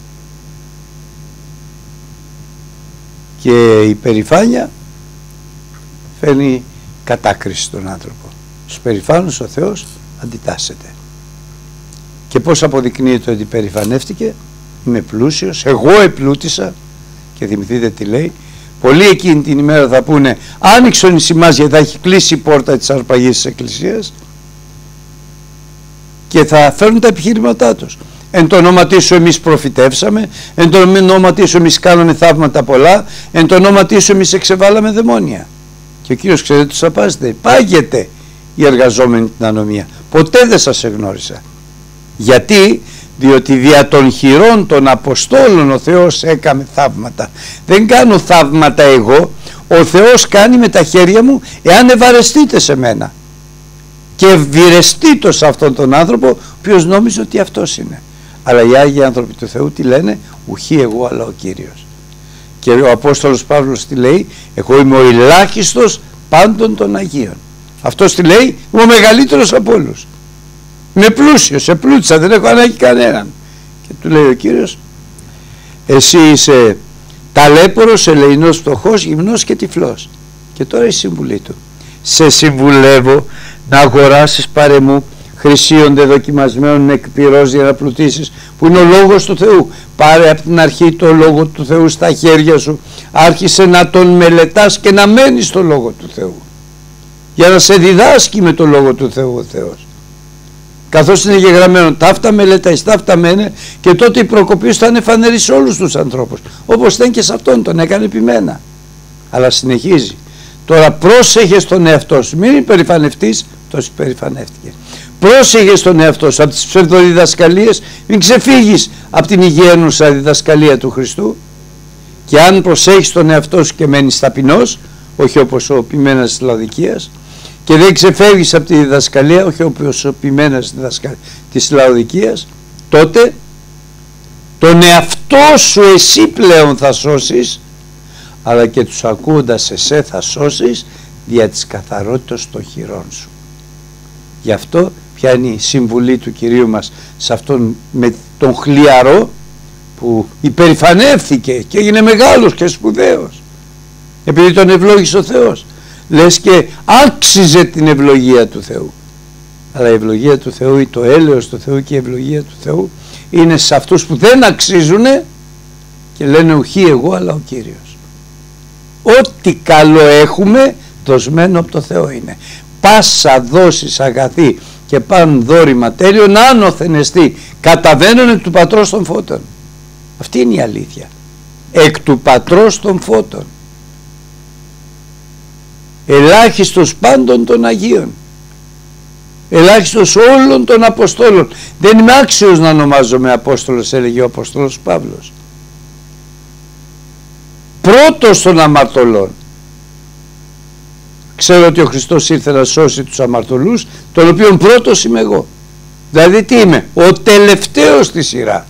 Speaker 1: Και η περηφάνεια φέρνει κατάκριση στον άνθρωπο. Στους περηφάνους ο Θεός αντιτάσσεται. Και πώς αποδεικνύεται ότι περηφανεύτηκε? Είμαι πλούσιος, εγώ επλούτησα. Και θυμηθείτε τι λέει. Πολλοί εκείνη την ημέρα θα πούνε, άνοιξον εις ημάς, γιατί θα έχει κλείσει η πόρτα της αρπαγής της εκκλησίας, και θα φέρουν τα επιχείρηματά τους. Εν το ονόματί σου εμείς προφητεύσαμε, εν το ονόματί σου εμείς κάναμε θαύματα πολλά, εν το ονόματί σου εμείς εξεβάλαμε δαιμόνια. Και ο Κύριος, ξέρετε, τους απάζεται, πάγεται οι εργαζόμενοι την ανομία. Ποτέ δεν σας εγνώρισα. Γιατί? Διότι δια των χειρών των Αποστόλων ο Θεός έκαμε θαύματα. Δεν κάνω θαύματα εγώ, ο Θεός κάνει με τα χέρια μου, εάν ευαρεστείτε σε μένα. Και ευηρεστείτε σε αυτόν τον άνθρωπο, ο οποίος νόμιζε ότι αυτός είναι. Αλλά οι Άγιοι άνθρωποι του Θεού τι λένε? Ουχή εγώ, αλλά ο Κύριος. Και ο Απόστολος Παύλος τι λέει? Εγώ είμαι ο ελάχιστος πάντων των Αγίων. Αυτός τι λέει? Είμαι ο μεγαλύτερος από όλους. Είμαι πλούσιος, επλούτησα, δεν έχω ανάγκη κανέναν. Και του λέει ο Κύριος, εσύ είσαι ταλέπορος, ελεεινός, φτωχός, γυμνός και τυφλός. Και τώρα η συμβουλή του. Σε συμβουλεύω να αγοράσεις πάρε μου χρυσίοντε δοκιμασμένων εκ πυρός για να πλουτίσεις, που είναι ο λόγος του Θεού. Πάρε από την αρχή το λόγο του Θεού στα χέρια σου, άρχισε να τον μελετάς και να μένεις στο λόγο του Θεού, για να σε διδάσκει με το λόγο του Θεού ο Θεός. Καθώς είναι γεγραμμένο, ταύτα μελετάς, ταύτα μένε, και τότε η προκοπή σου θα είναι φανερή σε όλους τους ανθρώπους, όπως ήταν και σε αυτόν, τον έκανε επιμένα. Αλλά συνεχίζει. Τώρα πρόσεχε στον εαυτό σου, μην υπερηφανευτείς, τόσο υπερηφανεύτηκε. Πρόσεχε στον εαυτό σου από τις ψευδοδιδασκαλίες, μην ξεφύγεις από την υγιένουσα διδασκαλία του Χριστού, Και αν προσέχεις τον εαυτό σου και μένεις ταπεινός, όχι όπως ο ποιμένας της Λαοδικίας, και δεν ξεφεύγεις από τη διδασκαλία, όχι όπως ο ποιμένας της Λαοδικίας, τότε τον εαυτό σου εσύ πλέον θα σώσεις, αλλά και τους ακούοντας εσέ θα σώσεις δια της καθαρότητας των χειρών σου. Γι' αυτό ποια είναι η συμβουλή του Κυρίου μας σε αυτόν με τον χλιαρό που υπερηφανεύθηκε και έγινε μεγάλος και σπουδαίος επειδή τον ευλόγησε ο Θεός, λες και άξιζε την ευλογία του Θεού. Αλλά η ευλογία του Θεού ή το έλεος του Θεού και η ευλογία του Θεού είναι σε αυτούς που δεν αξίζουν και λένε ουχή εγώ αλλά ο Κύριος. Ό,τι καλό έχουμε δοσμένο από το Θεό είναι. Πάσα δόσεις αγαθή και παν δώρημα τέλειον άνωθεν εστί καταβαίνουν εκ του Πατρός των φώτων. Αυτή είναι η αλήθεια. Εκ του Πατρός των φώτων. Ελάχιστος πάντων των Αγίων. Ελάχιστος όλων των Αποστόλων. Δεν είμαι άξιος να ονομάζομαι Απόστολος, έλεγε ο Απόστολος Παύλος. Πρώτος των αμαρτωλών. Ξέρω ότι ο Χριστός ήρθε να σώσει τους αμαρτωλούς, τον οποίον πρώτος είμαι εγώ. Δηλαδή τι είμαι? Ο τελευταίος στη σειρά.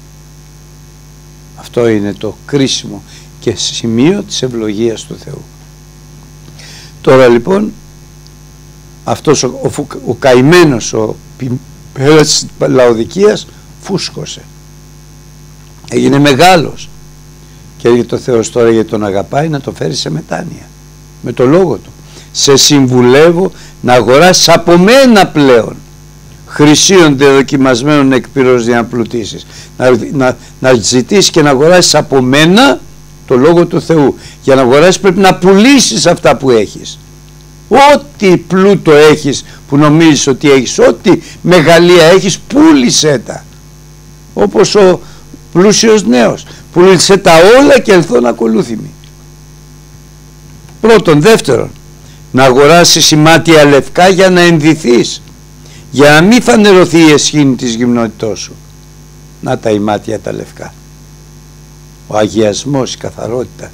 Speaker 1: Αυτό είναι το κρίσιμο και σημείο της ευλογίας του Θεού. Τώρα λοιπόν αυτός ο, ο, ο καημένος ο ποιμένας της Λαοδικίας φούσκωσε, έγινε μεγάλος και έλεγε το Θεός τώρα γιατί τον αγαπάει να τον φέρει σε μετάνοια με το λόγο του. Σε συμβουλεύω να αγοράσεις από μένα πλέον χρυσίων δεδοκιμασμένων εκ πυρός για να πλουτίσεις, να, να, να ζητήσεις και να αγοράσεις από μένα το λόγο του Θεού. Για να αγοράσεις πρέπει να πουλήσεις αυτά που έχεις. Ό,τι πλούτο έχεις που νομίζεις ότι έχεις, ό,τι μεγαλεία έχεις, πούλησέ τα. Όπως ο πλούσιος νέος, πούλησέ τα όλα και ελθόν ακολούθημη. Πρώτον. Δεύτερον, να αγοράσεις ημάτια λευκά για να ενδυθείς, για να μην φανερωθεί η αισχήνη της γυμνότητός σου. Να τα ημάτια τα λευκά. Ο αγιασμός, η καθαρότητα,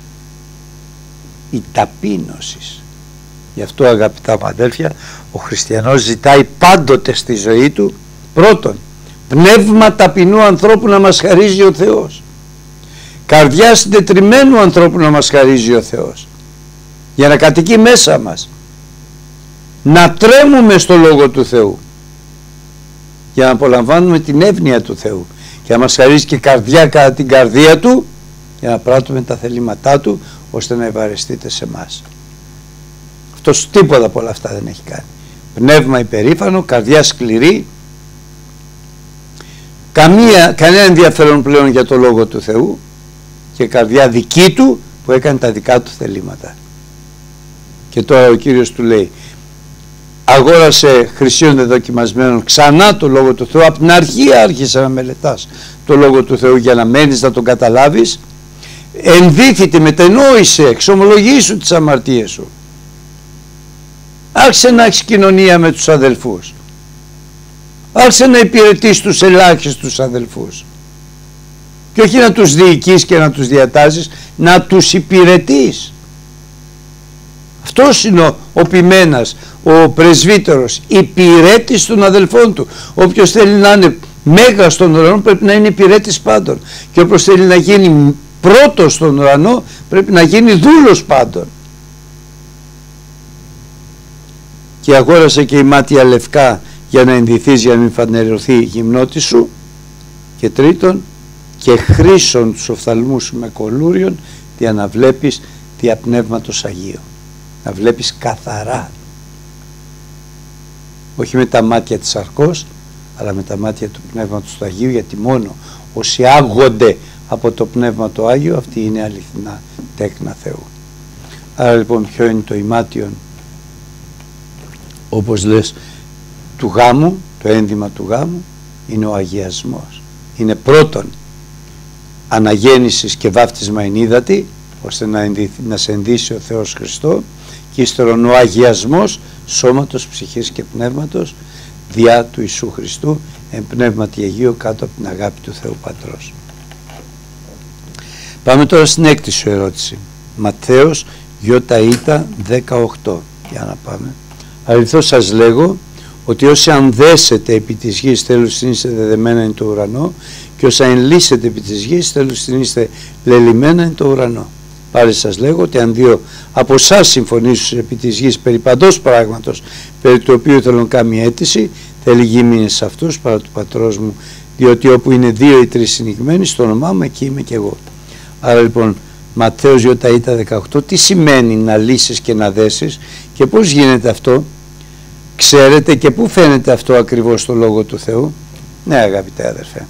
Speaker 1: η ταπείνωση. Γι' αυτό αγαπητά μου αδέλφια, ο χριστιανός ζητάει πάντοτε στη ζωή του πρώτον πνεύμα ταπεινού ανθρώπου να μας χαρίζει ο Θεός, καρδιά συντετριμμένου ανθρώπου να μας χαρίζει ο Θεός, για να κατοικεί μέσα μας, να τρέμουμε στο Λόγο του Θεού, για να απολαμβάνουμε την εύνοια του Θεού και να μας χαρίζει και καρδιά κατά την καρδία του, για να πράττουμε τα θελήματά του ώστε να ευαρεστείτε σε εμάς. Αυτός τίποτα από όλα αυτά δεν έχει κάνει. Πνεύμα υπερήφανο, καρδιά σκληρή, καμία, κανένα ενδιαφέρον πλέον για το Λόγο του Θεού και καρδιά δική του που έκανε τα δικά του θελήματα. Και τώρα ο Κύριος του λέει, αγόρασε χρυσίων δεδοκιμασμένων ξανά το Λόγο του Θεού. Από την αρχή άρχισε να μελετάς το Λόγο του Θεού για να μένεις να τον καταλάβεις. Ενδύθητε, μετενόησε, εξομολογήσου τις αμαρτίες σου. Άρχισε να έχεις κοινωνία με τους αδελφούς. Άρχισε να υπηρετείς τους ελάχιστους αδελφούς. Και όχι να τους διοικείς και να τους διατάζεις, να τους υπηρετείς. Αυτός είναι ο, ο ποιμένας, ο πρεσβύτερος, υπηρέτης των αδελφών του. Όποιος θέλει να είναι μέγας στον ουρανό πρέπει να είναι υπηρέτης πάντων. Και όποιος θέλει να γίνει πρώτος στον ουρανό πρέπει να γίνει δούλος πάντων. Και αγόρασε και η μάτια λευκά για να ενδυθείς, για να μην φανερωθεί η γυμνώτη σου. Και τρίτον, και χρήσον τους οφθαλμούς σου με κολούριον, για να βλέπεις δια Πνεύματος Αγίου, να βλέπεις καθαρά, όχι με τα μάτια της σαρκός αλλά με τα μάτια του Πνεύματος του Αγίου, γιατί μόνο όσοι άγονται από το Πνεύμα το Άγιο αυτοί είναι αληθινά τέκνα Θεού. Άρα λοιπόν ποιο είναι το ημάτιον, όπως λες, του γάμου, το ένδυμα του γάμου είναι ο αγιασμός. Είναι πρώτον αναγέννησης και βάφτισμα εν ύδατι, ώστε να, ενδυ, να σε ενδύσει ο Θεός Χριστό, και ύστερον ο αγιασμός σώματος, ψυχής και πνεύματος διά του Ιησού Χριστού εν πνεύματι Αγίου, κάτω από την αγάπη του Θεού Πατρός. Πάμε τώρα στην έκτη σου ερώτηση. Ματθαίος Ιώτα δεκαοκτώ. Για να πάμε. Αληθώς σας λέγω ότι όσοι ανδέσετε επί της γης τέλος την είστε δεδεμένα είναι το ουρανό, και όσα ενλύσετε επί της γης τέλος την είστε λελειμμένα είναι το ουρανό. Πάλι σας λέγω ότι αν δύο από εσάς συμφωνήσουν επί της γης περί παντός πράγματος περί του οποίου θέλουν κάνει αίτηση, θέλει γη μείνει σε αυτούς παρά του πατρός μου, διότι όπου είναι δύο ή τρεις συνηγμένοι στο όνομά μου, εκεί είμαι και εγώ. Άρα λοιπόν Ματθαίος Ιώτα δεκαοκτώ, τι σημαίνει να λύσεις και να δέσεις και πώς γίνεται αυτό? Ξέρετε και πού φαίνεται αυτό ακριβώς στο Λόγο του Θεού? Ναι, αγαπητέ αδερφέ,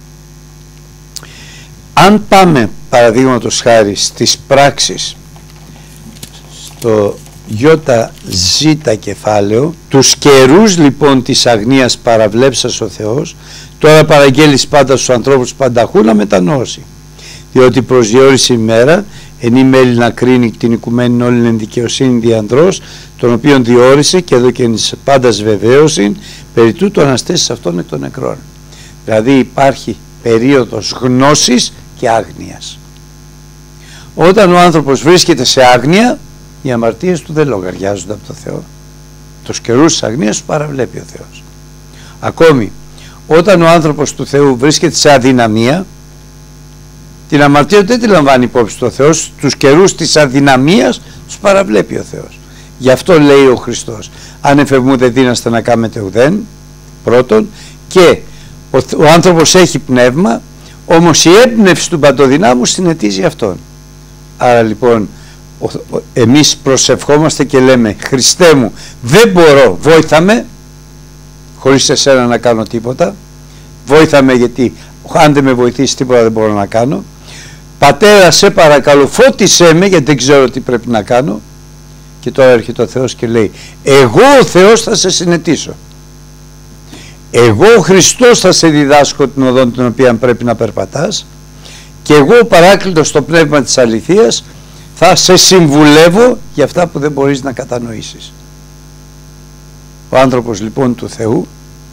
Speaker 1: αν πάμε παραδείγματος χάρη στις πράξεις στο Ιώτα Ζ κεφάλαιο, τους καιρούς λοιπόν της αγνίας παραβλέψας ο Θεός, τώρα παραγγέλεις πάντα στους ανθρώπους πανταχού να μετανώσει, διότι προσδιορίσε η μέρα εν η μέλη να κρίνει την οικουμένη όλην εν δικαιοσύνη διανδρός, τον οποίον διόρισε και εδώ και ενης πάντας βεβαίωση περί τούτου αναστέσεις αυτών εκ των νεκρών. Δηλαδή υπάρχει περίοδος γνώσης και άγνοιας. Όταν ο άνθρωπος βρίσκεται σε άγνοια, οι αμαρτίες του δεν λογαριάζονται από το Θεό. Τους καιρούς της αγνίας του παραβλέπει ο Θεός. Ακόμη, όταν ο άνθρωπος του Θεού βρίσκεται σε αδυναμία, την αμαρτία του δεν τη λαμβάνει υπόψη του ο Θεός, τους καιρούς της αδυναμίας τους παραβλέπει ο Θεός. Γι' αυτό λέει ο Χριστός, αν εφευμού δεν δύναστε να κάνετε ουδέν, πρώτον, και ο, ο άνθρωπος έχει πνεύμα, όμως η έμπνευση του παντοδυνάμου συνετίζει αυτόν. Άρα λοιπόν ο, ο, εμείς προσευχόμαστε και λέμε, Χριστέ μου δεν μπορώ, βόηθα με, χωρίς εσένα να κάνω τίποτα, βόηθα με γιατί αν δεν με βοηθήσει τίποτα δεν μπορώ να κάνω. Πατέρα σε παρακαλώ φώτισέ με γιατί δεν ξέρω τι πρέπει να κάνω. Και τώρα έρχεται ο Θεός και λέει, εγώ ο Θεός θα σε συνετίσω, εγώ ο Χριστός θα σε διδάσκω την οδό την οποία πρέπει να περπατάς, και εγώ ο παράκλητος στο πνεύμα της αληθείας θα σε συμβουλεύω για αυτά που δεν μπορείς να κατανοήσεις. Ο άνθρωπος λοιπόν του Θεού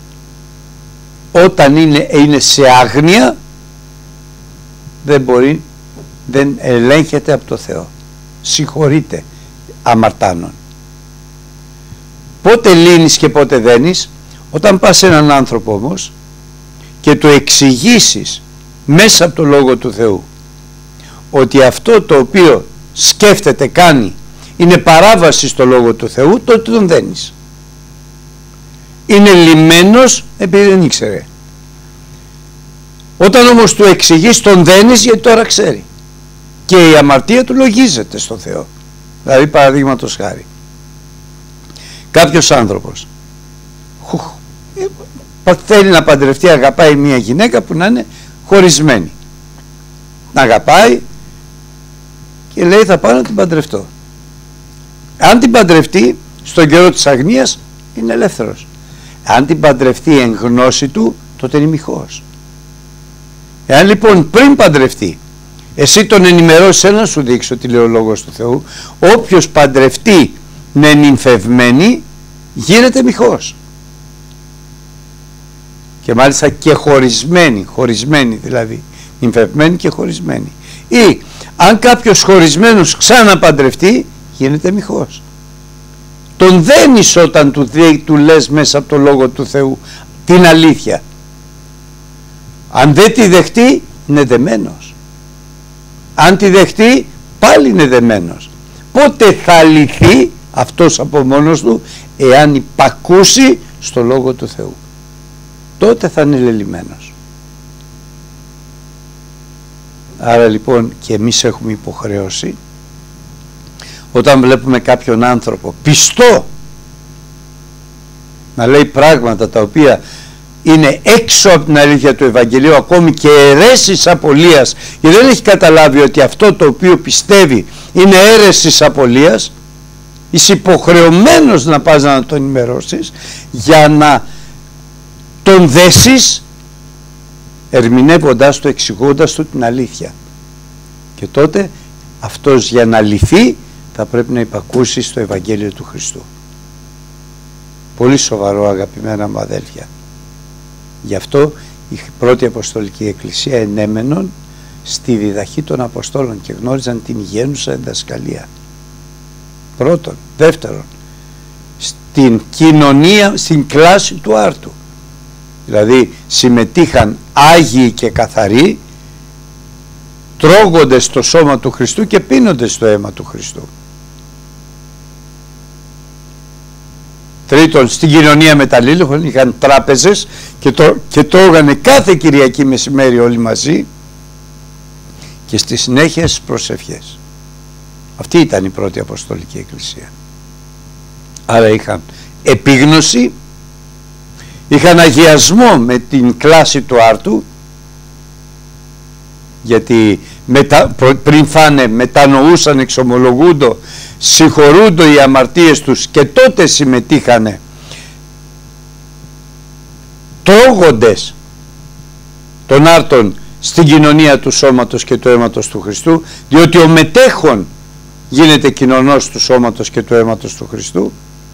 Speaker 1: όταν είναι, είναι σε άγνοια δεν μπορεί, δεν ελέγχεται από το Θεό, συγχωρείται αμαρτάνων. Πότε λύνεις και πότε δένεις? Όταν πας σε έναν άνθρωπο όμως και του εξηγήσεις μέσα από το Λόγο του Θεού ότι αυτό το οποίο σκέφτεται, κάνει, είναι παράβαση στο Λόγο του Θεού, τότε τον δένεις. Είναι λυμμένος επειδή δεν ήξερε. Όταν όμως του εξηγείς, τον δένεις γιατί τώρα ξέρει και η αμαρτία του λογίζεται στο Θεό. Δηλαδή παραδείγματος χάρη, κάποιος άνθρωπος θέλει να παντρευτεί, αγαπάει μια γυναίκα που να είναι χωρισμένη, να αγαπάει και λέει θα πάω να την παντρευτώ. Αν την παντρευτεί στον καιρό της αγνίας είναι ελεύθερος. Αν την παντρευτεί εν γνώση του, τότε είναι μοιχός. Εάν λοιπόν πριν παντρευτεί εσύ τον ενημερώσεις, ένα σου δείξει ότι λέει ο Λόγος του Θεού, όποιος παντρευτεί με νυμφευμένη γίνεται μοιχός. Και μάλιστα και χωρισμένη, χωρισμένη δηλαδή, νυμφευμένη και χωρισμένη. Ή αν κάποιος χωρισμένος ξαναπαντρευτεί γίνεται μοιχός. Τον δένεις όταν του, του λες μέσα από το Λόγο του Θεού την αλήθεια. Αν δεν τη δεχτεί είναι δεμένος. Αν τη δεχτεί πάλι είναι δεμένος. Πότε θα λυθεί αυτός από μόνος του? Εάν υπακούσει στο Λόγο του Θεού, τότε θα είναι λελειμμένος. Άρα λοιπόν και εμείς έχουμε υποχρέωση, όταν βλέπουμε κάποιον άνθρωπο πιστό να λέει πράγματα τα οποία είναι έξω από την αλήθεια του Ευαγγελίου, ακόμη και αιρέσεις απολίας, και δεν έχει καταλάβει ότι αυτό το οποίο πιστεύει είναι αίρεσης απολίας, είσαι υποχρεωμένος να πας να τον ενημερώσεις για να τον δέσεις, ερμηνεύοντας το, εξηγώντας του την αλήθεια. Και τότε αυτός για να λυθεί θα πρέπει να υπακούσει στο Ευαγγέλιο του Χριστού. Πολύ σοβαρό, αγαπημένα μου αδέλφια. Γι' αυτό η πρώτη Αποστολική Εκκλησία ενέμενον στη διδαχή των Αποστόλων και γνώριζαν την γένουσα διδασκαλία. Πρώτον. Δεύτερον, στην κοινωνία, στην κλάση του άρτου. Δηλαδή συμμετείχαν άγιοι και καθαροί, τρώγοντες το σώμα του Χριστού και πίνοντες το αίμα του Χριστού. Τρίτον, στην κοινωνία μεταλλήλων είχαν τράπεζες και, το, και τρώγανε κάθε Κυριακή μεσημέρι όλοι μαζί, και στη συνέχεια στις προσευχές. Αυτή ήταν η πρώτη Αποστολική Εκκλησία. Άρα είχαν επίγνωση, είχαν αγιασμό με την κλάση του άρτου, γιατί μετα, πριν φάνε μετανοούσαν, εξομολογούντο, συγχωρούντο οι αμαρτίες τους, και τότε συμμετείχανε τρώγοντες των άρτων στην κοινωνία του σώματος και του αίματος του Χριστού, διότι ο μετέχων γίνεται κοινωνός του σώματος και του αίματος του Χριστού,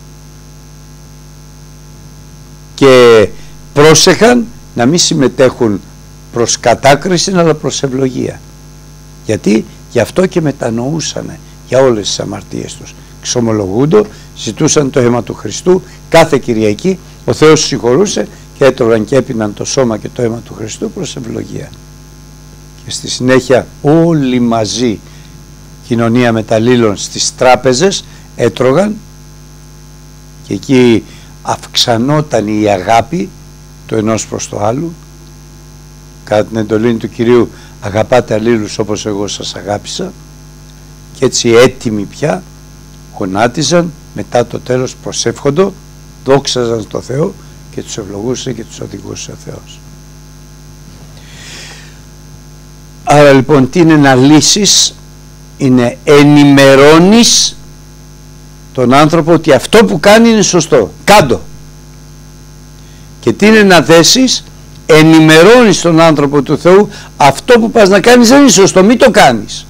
Speaker 1: και πρόσεχαν να μην συμμετέχουν προς κατάκριση αλλά προς ευλογία. Γιατί? Γι' αυτό και μετανοούσανε για όλες τις αμαρτίες τους. Ξομολογούντο, ζητούσαν το αίμα του Χριστού κάθε Κυριακή, ο Θεός τους συγχωρούσε και έτρωγαν και έπιναν το σώμα και το αίμα του Χριστού προς ευλογία. Και στη συνέχεια όλοι μαζί, κοινωνία μεταλλήλων, στις τράπεζες έτρωγαν, και εκεί αυξανόταν η αγάπη το ενός προς το άλλου, κατά την εντολή του Κυρίου αγαπάτε αλλήλους όπως εγώ σας αγάπησα, και έτσι έτοιμοι πια γονάτιζαν, μετά το τέλος προσεύχοντο, δόξαζαν το Θεό και τους ευλογούσε και τους οδηγούσε ο Θεός. Άρα λοιπόν τι είναι να λύσεις? Είναι ενημερώνεις τον άνθρωπο ότι αυτό που κάνει είναι σωστό, κάντο. Και τι είναι να δέσεις? Ενημερώνεις τον άνθρωπο του Θεού, αυτό που πας να κάνεις δεν είναι σωστό, μην το κάνεις.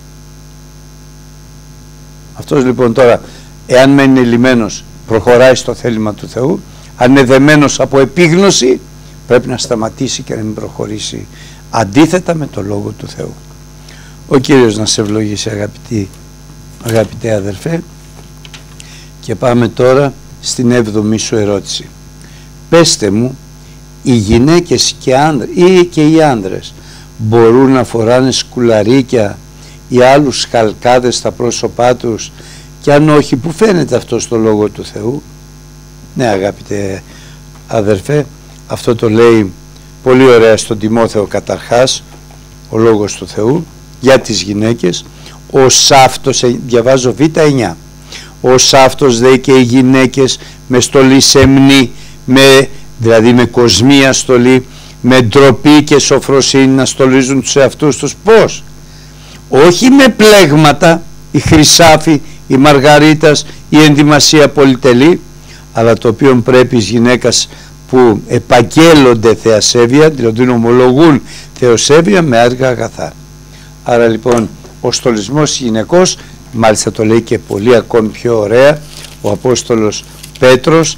Speaker 1: Αυτός λοιπόν τώρα, εάν μένει λυμένος, προχωράει στο θέλημα του Θεού. Αν είναι δεμένος από επίγνωση, πρέπει να σταματήσει και να μην προχωρήσει αντίθετα με το Λόγο του Θεού. Ο Κύριος να σε ευλογήσει, αγαπητή, αγαπητέ αδερφέ. Και πάμε τώρα στην έβδομη σου ερώτηση. Πέστε μου, οι γυναίκες και, άνδρες, ή και οι άνδρες μπορούν να φοράνε σκουλαρίκια ή άλλους χαλκάδες στα πρόσωπά τους, και αν όχι, που φαίνεται αυτό στο Λόγο του Θεού? Ναι, αγαπητέ αδερφέ, αυτό το λέει πολύ ωραία στον Τιμόθεο καταρχάς ο Λόγος του Θεού για τις γυναίκες. Ο Σάφτος, διαβάζω β εννιά, ο Σάφτος δε και οι γυναίκες με στολή σεμνή, με, δηλαδή με κοσμία στολή, με ντροπή και σοφροσύνη να στολίζουν τους εαυτούς τους. Πώς? Όχι με πλέγματα, η χρυσάφη, η μαργαρίτας, η ενδυμασία πολυτελή, αλλά το οποίο πρέπει εις γυναίκας που επαγγέλλονται θεασέβεια, δηλαδή ομολογούν θεοσέβεια με έργα αγαθά. Άρα λοιπόν ο στολισμός γυναικός, μάλιστα το λέει και πολύ ακόμη πιο ωραία ο Απόστολος Πέτρος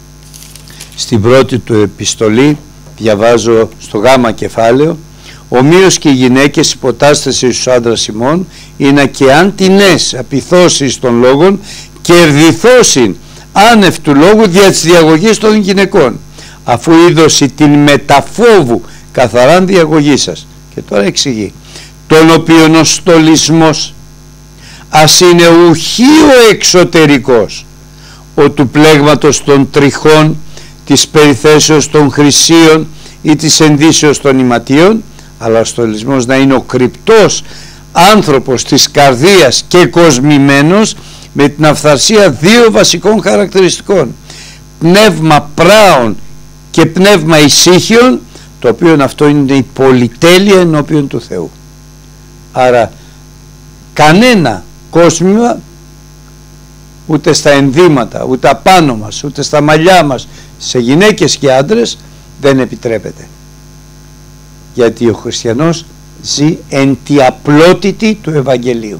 Speaker 1: στην πρώτη του επιστολή, διαβάζω στο γάμα κεφάλαιο, ομοίως και οι γυναίκες υποτάσταση στους άντρας ημών, είναι και αν τινές απειθώσεις των λόγων κερδιθώσιν άνευ του λόγου δια της διαγωγής των γυναικών, αφού είδωση την μεταφόβου καθαράν διαγωγή σας. Και τώρα εξηγεί, τον οποίον ο στολισμός ας είναι ουχή ο εξωτερικός, ο του πλέγματος των τριχών, της περιθέσεως των χρυσίων ή της ενδύσεως των ηματίων, αλλά ο στολισμός να είναι ο κρυπτός άνθρωπος της καρδίας και κοσμημένος, με την αυθαρσία δύο βασικών χαρακτηριστικών, πνεύμα πράων και πνεύμα ησύχιον, το οποίο αυτό είναι η πολυτέλεια ενώπιον του Θεού. Άρα κανένα κόσμημα, ούτε στα ενδύματα, ούτε απάνω μας, ούτε στα μαλλιά μας, σε γυναίκες και άντρες, δεν επιτρέπεται. Γιατί ο χριστιανός ζει εν τη απλότητη του Ευαγγελίου.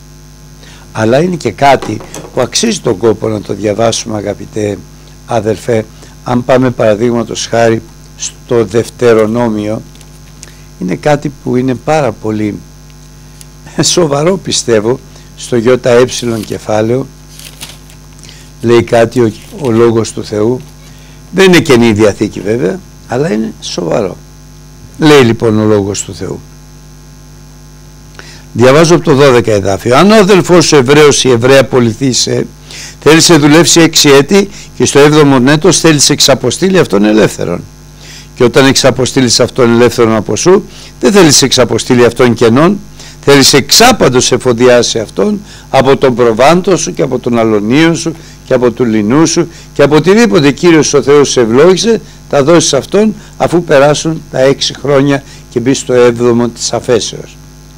Speaker 1: Αλλά είναι και κάτι που αξίζει τον κόπο να το διαβάσουμε, αγαπητέ αδερφέ. Αν πάμε παραδείγματος χάρη στο Δευτερονόμιο, είναι κάτι που είναι πάρα πολύ σοβαρό, πιστεύω. Στο ΙΕ κεφάλαιο λέει κάτι ο, ο Λόγος του Θεού. Δεν είναι Καινή Διαθήκη βέβαια, αλλά είναι σοβαρό. Λέει λοιπόν ο Λόγος του Θεού. Διαβάζω από το δώδεκα εδάφιο. Αν ο αδελφός σου Εβραίος ή Εβραία πολιθείσαι, θέλει σε δουλεύσει έξι έτη και στο έβδομο έτος θέλει σε εξαποστείλει αυτόν ελεύθερον. Και όταν εξαποστείλεις αυτόν ελεύθερον από σου, δεν θέλει σε εξαποστείλει αυτόν κενών, θέλει εξάπαντος σε εφοδιάσει αυτόν από τον προβάντο σου και από τον αλωνίο σου και από του λινού σου και από οτιδήποτε Κύριος ο Θεός σε ευλόγησε, θα δώσεις αυτόν αφού περάσουν τα έξι χρόνια και μπει στο έβδομο της αφέσεως.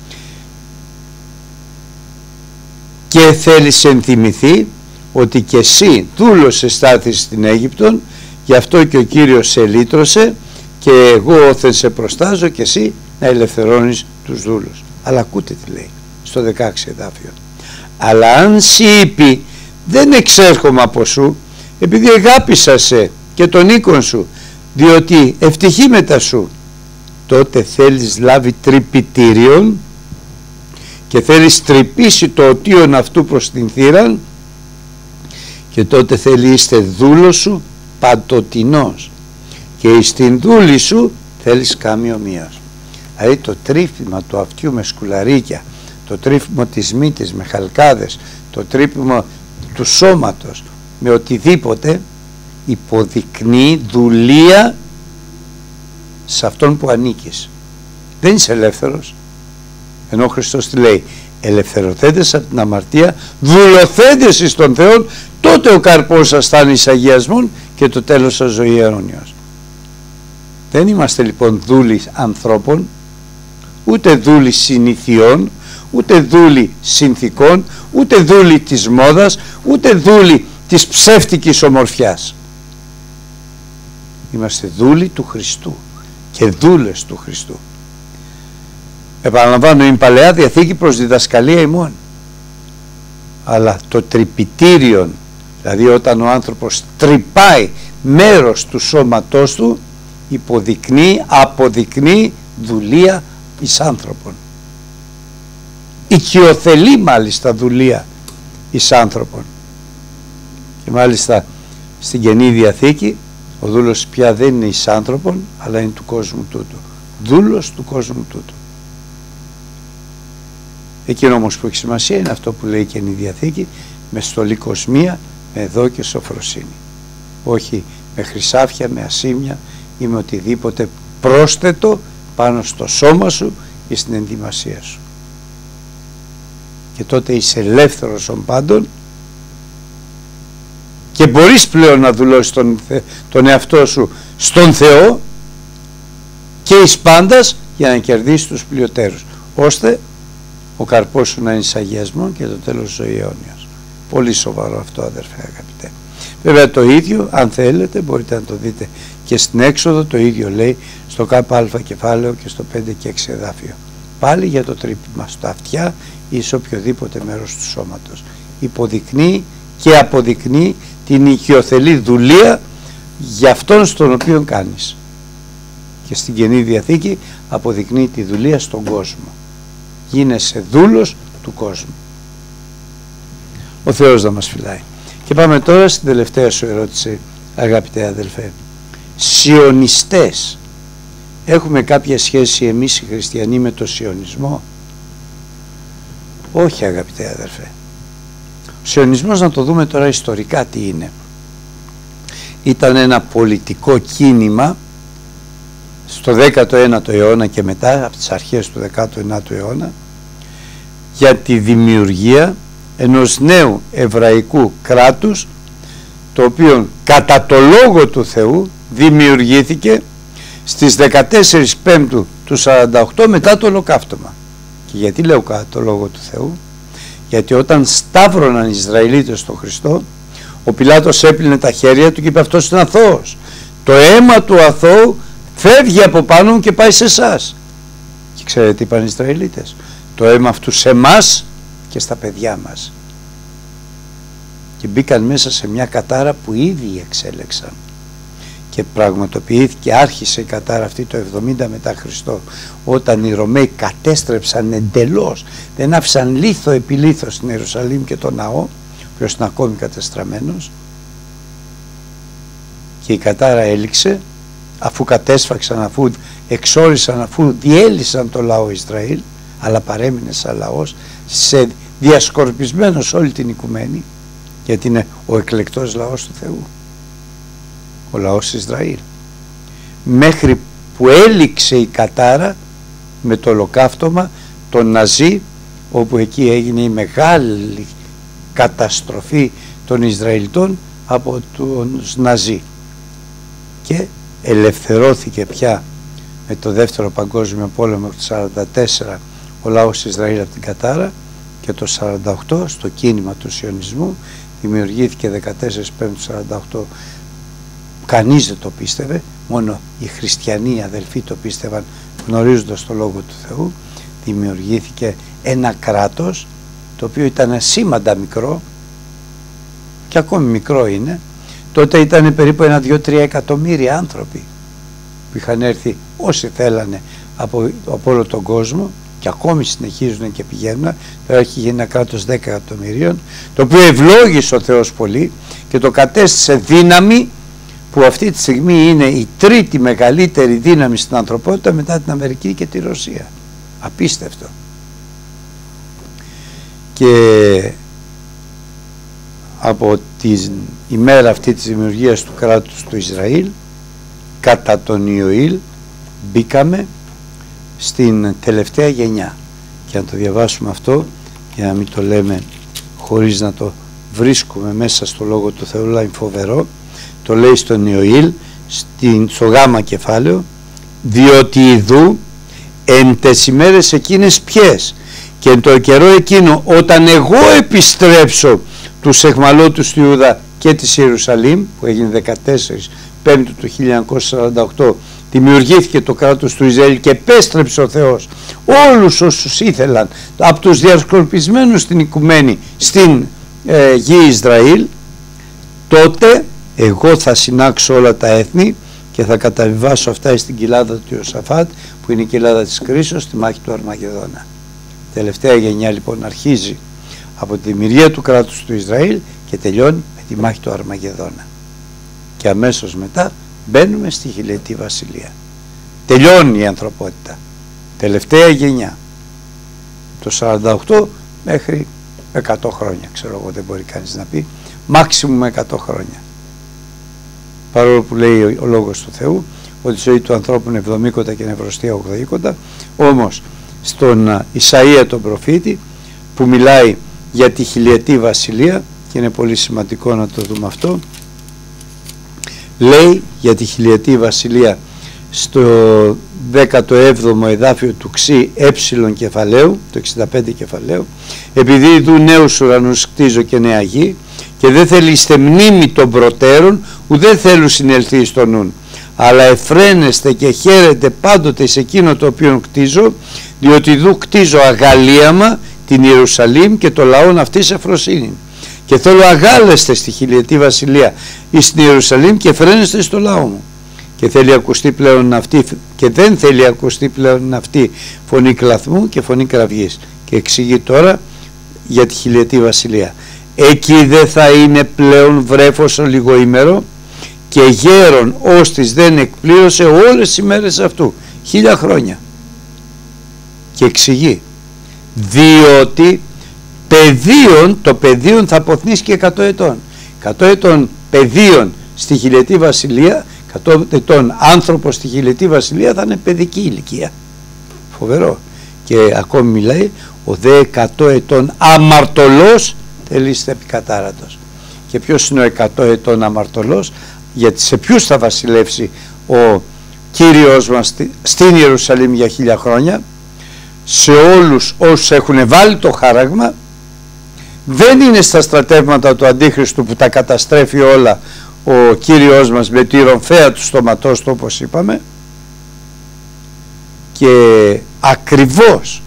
Speaker 1: Και θέλει σε ενθυμηθεί ότι και εσύ δούλος εστάθης στην Αίγυπτον, γι' αυτό και ο Κύριος σε λύτρωσε και εγώ όθεν σε προστάζω και εσύ να ελευθερώνεις τους δούλους. Αλλά ακούτε τι λέει στο δεκαέξι εδάφιο. Αλλά αν σοι είπε δεν εξέρχομαι από σου, επειδή αγάπησα σε και τον οίκον σου, διότι ευτυχή μετά σου, τότε θέλεις λάβει τρυπητήριον και θέλεις τρυπήσει το οτίον αυτού προς την θύραν και τότε θέλει είστε δούλος σου παντοτινός και εις την δούλη σου θέλεις κάμιο μίας. Δηλαδή το τρύφημα του αυτιού με σκουλαρίκια, το τρύφημα της μύτης με χαλκάδες, το τρύφημα του σώματος με οτιδήποτε υποδεικνύει δουλεία σε αυτόν που ανήκεις. Δεν είσαι ελεύθερος, ενώ ο Χριστός τι λέει, ελευθερωθέντες από την αμαρτία, δουλοθέντες εις τον Θεόν, τότε ο καρπός σας θα είναι εις αγιασμόν και το τέλος σας ζωή αιώνιος. Δεν είμαστε λοιπόν δούλοι ανθρώπων, ούτε δούλοι συνηθιών, ούτε δούλοι συνθηκών, ούτε δούλοι της μόδας, ούτε δούλοι της ψεύτικης ομορφιάς. Είμαστε δούλοι του Χριστού και δούλες του Χριστού. Επαναλαμβάνω, είναι Παλαιά Διαθήκη προς διδασκαλία ημών. Αλλά το τρυπητήριον, δηλαδή όταν ο άνθρωπος τρυπάει μέρος του σώματός του, υποδεικνύει, αποδεικνύει δουλεία εις άνθρωπον. Οικειοθελεί μάλιστα δουλεία εις άνθρωπον. Και μάλιστα στην Καινή Διαθήκη ο δούλος πια δεν είναι εις άνθρωπον, αλλά είναι του κόσμου τούτου. Δούλος του κόσμου τούτου. Εκείνο όμως που έχει σημασία είναι αυτό που λέει η Καινή Διαθήκη, με στολή κοσμία, με δό και σοφροσύνη. Όχι με χρυσάφια, με ασήμια ή με οτιδήποτε πρόσθετο πάνω στο σώμα σου ή στην ενδυμασία σου. Και τότε είσαι ελεύθερος των πάντων και μπορείς πλέον να δουλώσεις τον, τον εαυτό σου στον Θεό και εις πάντας για να κερδίσεις τους πλειοτέρους, ώστε ο καρπός σου να είναι εις αγιασμό και το τέλος ζωή αιώνιος. Πολύ σοβαρό αυτό, αδερφέ αγαπητέ. Βέβαια το ίδιο, αν θέλετε, μπορείτε να το δείτε και στην Έξοδο, το ίδιο λέει στο ΚΑ κεφάλαιο και στο πέντε και έξι εδάφιο. Πάλι για το τρύπημα στα αυτιά ή σε οποιοδήποτε μέρος του σώματος. Υποδεικνύει και αποδεικνύει την οικειοθελή δουλεία για αυτόν στον οποίο κάνεις. Και στην Καινή Διαθήκη αποδεικνύει τη δουλεία στον κόσμο. Γίνεσαι δούλος του κόσμου. Ο Θεός να μας φυλάει. Και πάμε τώρα στην τελευταία σου ερώτηση, αγαπητέ αδελφέ. Σιωνιστές. Έχουμε κάποια σχέση εμείς οι χριστιανοί με το σιωνισμό? Όχι, αγαπητέ αδελφέ. Ο σιωνισμός, να το δούμε τώρα ιστορικά τι είναι. Ήταν ένα πολιτικό κίνημα στο δέκατο ένατο αιώνα και μετά, από τις αρχές του δέκατου ενάτου αιώνα, για τη δημιουργία ενός νέου εβραϊκού κράτους, το οποίο κατά το λόγο του Θεού δημιουργήθηκε στις δεκατέσσερις Πέμπτου του σαράντα οκτώ μετά το ολοκαύτωμα. Και γιατί λέω κατά το λόγο του Θεού? Γιατί όταν σταύρωναν οι Ισραηλίτες στον Χριστό, ο Πιλάτος έπλυνε τα χέρια του και είπε, αυτός είναι αθώος. Το αίμα του αθώου φεύγει από πάνω μου και πάει σε εσάς. Και ξέρετε τι είπαν οι Ισραηλίτες? Το αίμα αυτού σε εμάς και στα παιδιά μας. Και μπήκαν μέσα σε μια κατάρα που ήδη εξέλεξαν. και πραγματοποιήθηκε, άρχισε η Κατάρα αυτή το εβδομήντα μετά Χριστό, όταν οι Ρωμαίοι κατέστρεψαν εντελώς, δεν άφησαν λίθο επί λίθο στην Ιερουσαλήμ και τον ναό, ο οποίος είναι ακόμη κατεστραμμένος, και η Κατάρα έληξε, αφού κατέσφαξαν, αφού εξόρισαν, αφού διέλυσαν το λαό Ισραήλ, αλλά παρέμεινε σαν λαός, σε διασκορπισμένος όλη την οικουμένη, γιατί είναι ο εκλεκτός λαός του Θεού, ο λαός Ισραήλ, μέχρι που έληξε η Κατάρα με το ολοκαύτωμα των Ναζί, όπου εκεί έγινε η μεγάλη καταστροφή των Ισραηλιτών από τους Ναζί, και ελευθερώθηκε πια με το δεύτερο παγκόσμιο πόλεμο του σαράντα τέσσερα ο λαός Ισραήλ από την Κατάρα, και το σαράντα οκτώ στο κίνημα του Σιωνισμού δημιουργήθηκε δεκατέσσερις Πέμπτου του σαράντα οκτώ. Κανείς δεν το πίστευε, μόνο οι χριστιανοί αδελφοί το πίστευαν, γνωρίζοντας το Λόγο του Θεού. Δημιουργήθηκε ένα κράτος το οποίο ήταν σήμαντα μικρό, και ακόμη μικρό είναι. Τότε ήταν περίπου ένα, δύο, τρία εκατομμύρια άνθρωποι που είχαν έρθει, όσοι θέλανε, από, από όλο τον κόσμο, και ακόμη συνεχίζουν και πηγαίνουν. Τώρα έχει γίνει ένα κράτος δέκα εκατομμυρίων, το οποίο ευλόγησε ο Θεός πολύ και το κατέστησε δύναμη, που αυτή τη στιγμή είναι η τρίτη μεγαλύτερη δύναμη στην ανθρωπότητα μετά την Αμερική και τη Ρωσία. Απίστευτο. Και από την ημέρα αυτή της δημιουργίας του κράτους του Ισραήλ, κατά τον Ιωήλ, μπήκαμε στην τελευταία γενιά. Και να το διαβάσουμε αυτό, για να μην το λέμε χωρίς να το βρίσκουμε μέσα στο Λόγο του Θεού, αλλά είναι φοβερό. Το λέει στον Ιωήλ, στην, στο γάμα κεφάλαιο, διότι ιδού εν τες ημέρες εκείνες ποιες, και εν το καιρό εκείνο όταν εγώ επιστρέψω τους εχμαλώτους του Ιούδα και της Ιερουσαλήμ, που έγινε δεκατέσσερις Πέμπτου του χίλια εννιακόσια σαράντα οκτώ, δημιουργήθηκε το κράτος του Ισραήλ και επέστρεψε ο Θεός όλους όσους ήθελαν από τους διασκορπισμένους στην οικουμένη στην ε, γη Ισραήλ. Τότε εγώ θα συνάξω όλα τα έθνη και θα καταβιβάσω αυτά στην κοιλάδα του Ιωσαφάτ, που είναι η κοιλάδα της κρίσεως, στη μάχη του Αρμαγεδόνα. Η τελευταία γενιά λοιπόν αρχίζει από τη δημιουργία του κράτους του Ισραήλ και τελειώνει με τη μάχη του Αρμαγεδόνα. Και αμέσως μετά μπαίνουμε στη χιλιετή βασιλεία. Τελειώνει η ανθρωπότητα. Τελευταία γενιά. Το σαράντα οκτώ μέχρι εκατό χρόνια, ξέρω εγώ, δεν μπορεί κανείς να πει. Μάξιμουμ εκατό χρόνια. Παρόλο που λέει ο Λόγος του Θεού ότι η ζωή του ανθρώπου είναι εβδομήκοντα και νευρωστία ογδοήκοντα, όμως στον Ισαΐα τον προφήτη, που μιλάει για τη χιλιετή βασιλεία, και είναι πολύ σημαντικό να το δούμε αυτό, λέει για τη χιλιετή βασιλεία στο δέκατο έβδομο εδάφιο του Ξή έψιλον κεφαλαίου, το εξήντα πέντε κεφαλαίου, επειδή ειδού νέους ουρανούς κτίζω και νέα γη, και δεν θέλει είστε μνήμη των προτέρων, ουδέ θέλουν συνελθεί στο νουν, αλλά εφραίνεστε και χαίρετε πάντοτε σε εκείνο το οποίο κτίζω, διότι ειδού κτίζω αγαλίαμα την Ιερουσαλήμ και το λαόν αυτής εφροσύνη. Και θέλω αγάλεστε στη χιλιετή βασιλεία ή στην Ιερουσαλήμ και φρένεστε στο λαό μου. Και θέλει ακουστεί πλέον αυτή, και δεν θέλει ακουστεί πλέον αυτή φωνή κλαθμού και φωνή κραυγής. Και εξηγεί τώρα για τη χιλιετή βασιλεία. Εκεί δεν θα είναι πλέον βρέφος ολιγοήμερο και γέρον ώστις δεν εκπλήρωσε όλες τις ημέρες αυτού. Χίλια χρόνια. Και εξηγεί. Διότι παιδίον, το παιδίον θα αποθνήσει και εκατό ετών. εκατό ετών παιδίον στη χιλιετή βασιλεία, εκατό ετών άνθρωπος στη χιλιετή βασιλεία θα είναι παιδική ηλικία. Φοβερό. Και ακόμη μιλάει, ο δε εκατό ετών αμαρτωλός τελείστε επικατάρατος. Και ποιος είναι ο εκατό ετών αμαρτωλός? Γιατί σε ποιους θα βασιλεύσει ο Κύριος μας στην Ιερουσαλήμ για χίλια χρόνια? Σε όλους όσους έχουν βάλει το χάραγμα. Δεν είναι στα στρατεύματα του Αντίχριστου που τα καταστρέφει όλα ο Κύριος μας με τη ρομφαία του στόματός του, όπως είπαμε. Και ακριβώς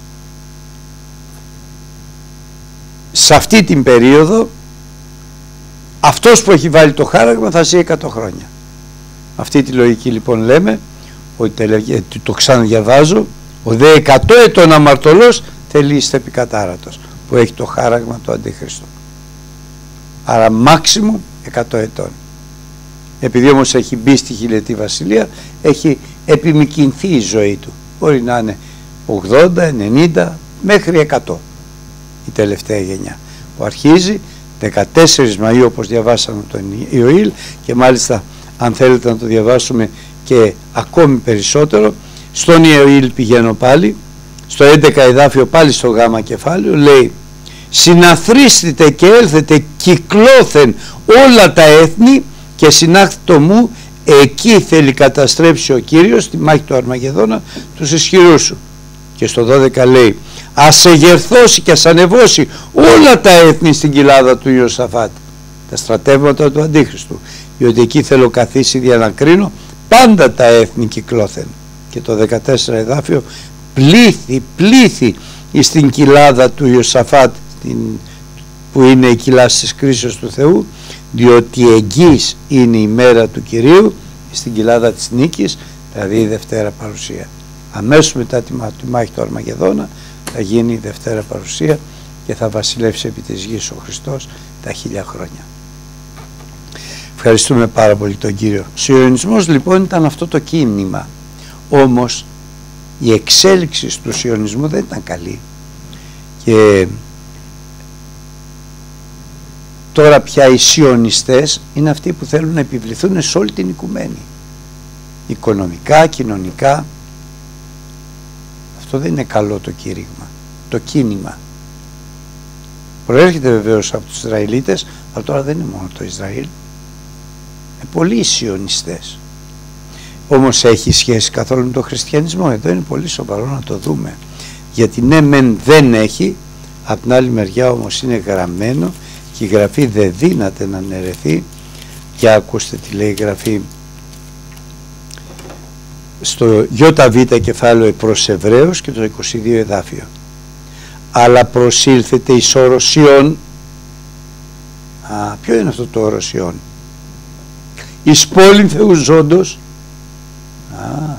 Speaker 1: σε αυτή την περίοδο αυτός που έχει βάλει το χάραγμα θα ζει εκατό χρόνια. Αυτή τη λογική λοιπόν λέμε, ότι το ξαναδιαβάζω, ο δε εκατό ετών αμαρτωλός θελήσεται επικατάρατος, που έχει το χάραγμα του Αντίχριστου. Άρα μάξιμου εκατό ετών. Επειδή όμως έχει μπει στη χιλιετή βασιλεία, έχει επιμικρυνθεί η ζωή του. Μπορεί να είναι ογδόντα, ενενήντα μέχρι εκατό η τελευταία γενιά, που αρχίζει δεκατέσσερις Μαΐου όπως διαβάσαμε τον Ιωήλ, και μάλιστα αν θέλετε να το διαβάσουμε και ακόμη περισσότερο, στον Ιωήλ πηγαίνω πάλι, στο έντεκα εδάφιο πάλι στο γάμα κεφάλαιο, λέει: συναθρίστητε και έλθετε κυκλώθεν όλα τα έθνη και συνάχθητο μου, εκεί θέλει καταστρέψει ο Κύριος στη μάχη του Αρμαγεδόνα τους ισχυρούς σου. Και στο δώδεκα λέει: ας εγερθώσει και ας ανεβώσει όλα τα έθνη στην κοιλάδα του Ιωσαφάτ, τα στρατεύματα του Αντίχριστου, διότι εκεί θέλω καθίσει για να κρίνω πάντα τα έθνη κυκλώθεν. Και το δεκατέσσερα εδάφιο: πλήθη, πλήθη στην κοιλάδα του Ιωσαφάτ, που είναι η κοιλάση της κρίσεως του Θεού, διότι εγγύς είναι η μέρα του Κυρίου, στην κοιλάδα της νίκης, δηλαδή η Δευτέρα Παρουσία. Αμέσως μετά τη μάχη του Αρμαγεδόνα θα γίνει η Δευτέρα Παρουσία και θα βασιλεύσει επί της γης ο Χριστός τα χίλια χρόνια. Ευχαριστούμε πάρα πολύ τον Κύριο. Ο Σιωνισμός λοιπόν ήταν αυτό το κίνημα, όμως η εξέλιξη του Σιωνισμού δεν ήταν καλή, και τώρα πια οι σιωνιστές είναι αυτοί που θέλουν να επιβληθούν σε όλη την οικουμένη, οικονομικά, κοινωνικά. Αυτό δεν είναι καλό το κήρυγμα, το κίνημα. Προέρχεται βεβαίως από τους Ισραηλίτες, αλλά τώρα δεν είναι μόνο το Ισραήλ, είναι πολλοί σιωνιστές. Όμως έχει σχέση καθόλου με τον χριστιανισμό? Εδώ είναι πολύ σοβαρό να το δούμε, γιατί ναι μεν δεν έχει, απ' την άλλη μεριά όμως είναι γραμμένο και η Γραφή δεν δύναται να αναιρεθεί. Και ακούστε τι λέει η Γραφή στο ΙΒ κεφάλαιο προς Εβραίους και το είκοσι δύο εδάφιο: αλλά προσήλθετε εις όρος Σιών. Α, ποιο είναι αυτό το όρος Σιών? Εις πόλην Θεού ζώντος. Α,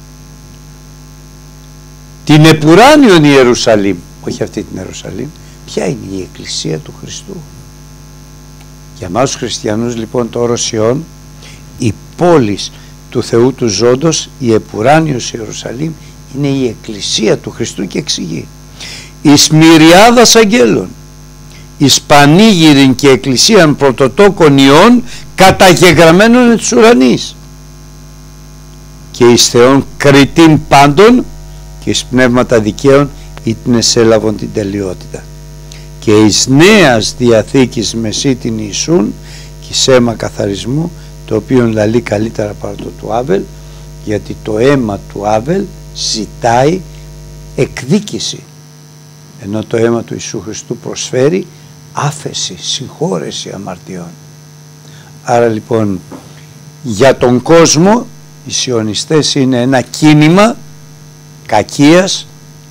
Speaker 1: την επουράνιον Ιερουσαλήμ, όχι αυτή την Ιερουσαλήμ. Ποια είναι η Εκκλησία του Χριστού? Για εμάς τους χριστιανούς λοιπόν το όρος Σιών, η πόλης του Θεού του ζώντος, η επουράνιος Ιερουσαλήμ, είναι η Εκκλησία του Χριστού, και εξηγεί: εις μυριάδας αγγέλων, εις πανήγυριν και εκκλησίαν πρωτοτόκων ιών καταγεγραμμένων εν τους ουρανείς, και εις Θεόν κριτήν πάντων, και εις πνεύματα δικαίων ήτνες έλαβον την τελειότητα, και εις νέας διαθήκης μεσίτην Ιησούν και εις αίμα καθαρισμού, το οποίο λαλεί καλύτερα παρά το του Άβελ, γιατί το αίμα του Άβελ ζητάει εκδίκηση, ενώ το αίμα του Ιησού Χριστού προσφέρει άφεση, συγχώρεση αμαρτιών. Άρα λοιπόν για τον κόσμο οι σιωνιστές είναι ένα κίνημα κακίας,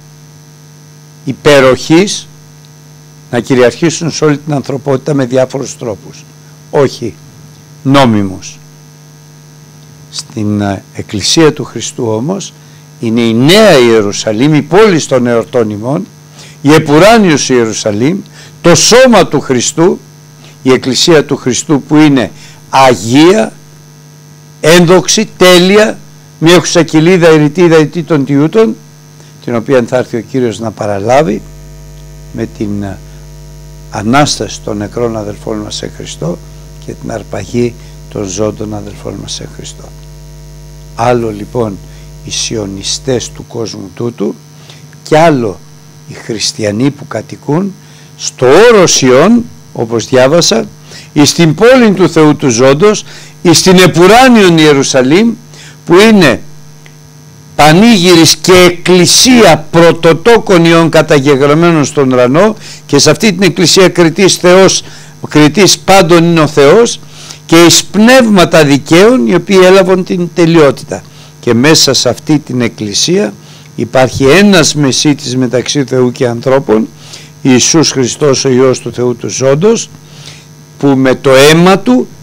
Speaker 1: υπεροχής, να κυριαρχήσουν σε όλη την ανθρωπότητα με διάφορους τρόπους, όχι νόμιμους. Στην Εκκλησία του Χριστού όμως είναι η Νέα Ιερουσαλήμ, η πόλη των εορτών ημών, η επουράνιος Ιερουσαλήμ, το σώμα του Χριστού, η Εκκλησία του Χριστού που είναι αγία, ένδοξη, τέλεια, μια εξακυλίδα ειρητή ειρητή των τιούτων, την οποία θα έρθει ο Κύριος να παραλάβει με την Ανάσταση των νεκρών αδελφών μας σε Χριστό και την αρπαγή των ζώντων αδελφών μας σε Χριστό. Άλλο λοιπόν οι σιωνιστές του κόσμου τούτου, και άλλο οι χριστιανοί που κατοικούν στο όρο Σιών, όπως διάβασα, εις την πόλη του Θεού του ζώντος, εις την επουράνιον Ιερουσαλήμ, που είναι πανήγυρης και εκκλησία πρωτοτόκων ιών καταγεγραμμένων στον ουρανό, και σε αυτή την εκκλησία κριτής Θεός, ο κριτής πάντων είναι ο Θεός, και εις πνεύματα δικαίων οι οποίοι έλαβαν την τελειότητα. Και μέσα σε αυτή την εκκλησία υπάρχει ένας μεσίτης μεταξύ Θεού και ανθρώπων, Ιησούς Χριστός ο Υιός του Θεού του ζώντος, που με το αίμα του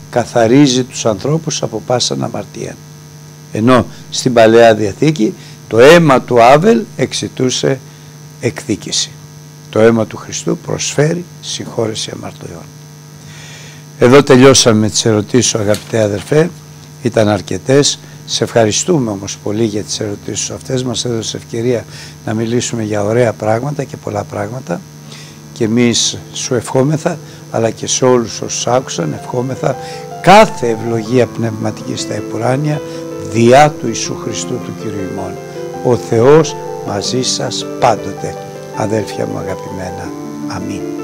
Speaker 1: καθαρίζει τους ανθρώπους από πάσαν αμαρτία. Ενώ στην Παλαιά Διαθήκη το αίμα του Άβελ εξητούσε εκδίκηση. Το αίμα του Χριστού προσφέρει συγχώρεση αμαρτωλών. Εδώ τελειώσαμε με τις ερωτήσεις σου, αγαπητέ αδερφέ, ήταν αρκετές. Σε ευχαριστούμε όμως πολύ για τις ερωτήσεις σου αυτές, μας έδωσε ευκαιρία να μιλήσουμε για ωραία πράγματα και πολλά πράγματα και εμείς σου ευχόμεθα, αλλά και σε όλους όσους άκουσαν ευχόμεθα κάθε ευλογία πνευματική στα επουράνια διά του Ιησού Χριστού του Κυρίου ημών. Ο Θεός μαζί σας πάντοτε, αδέρφια μου αγαπημένα. Αμήν.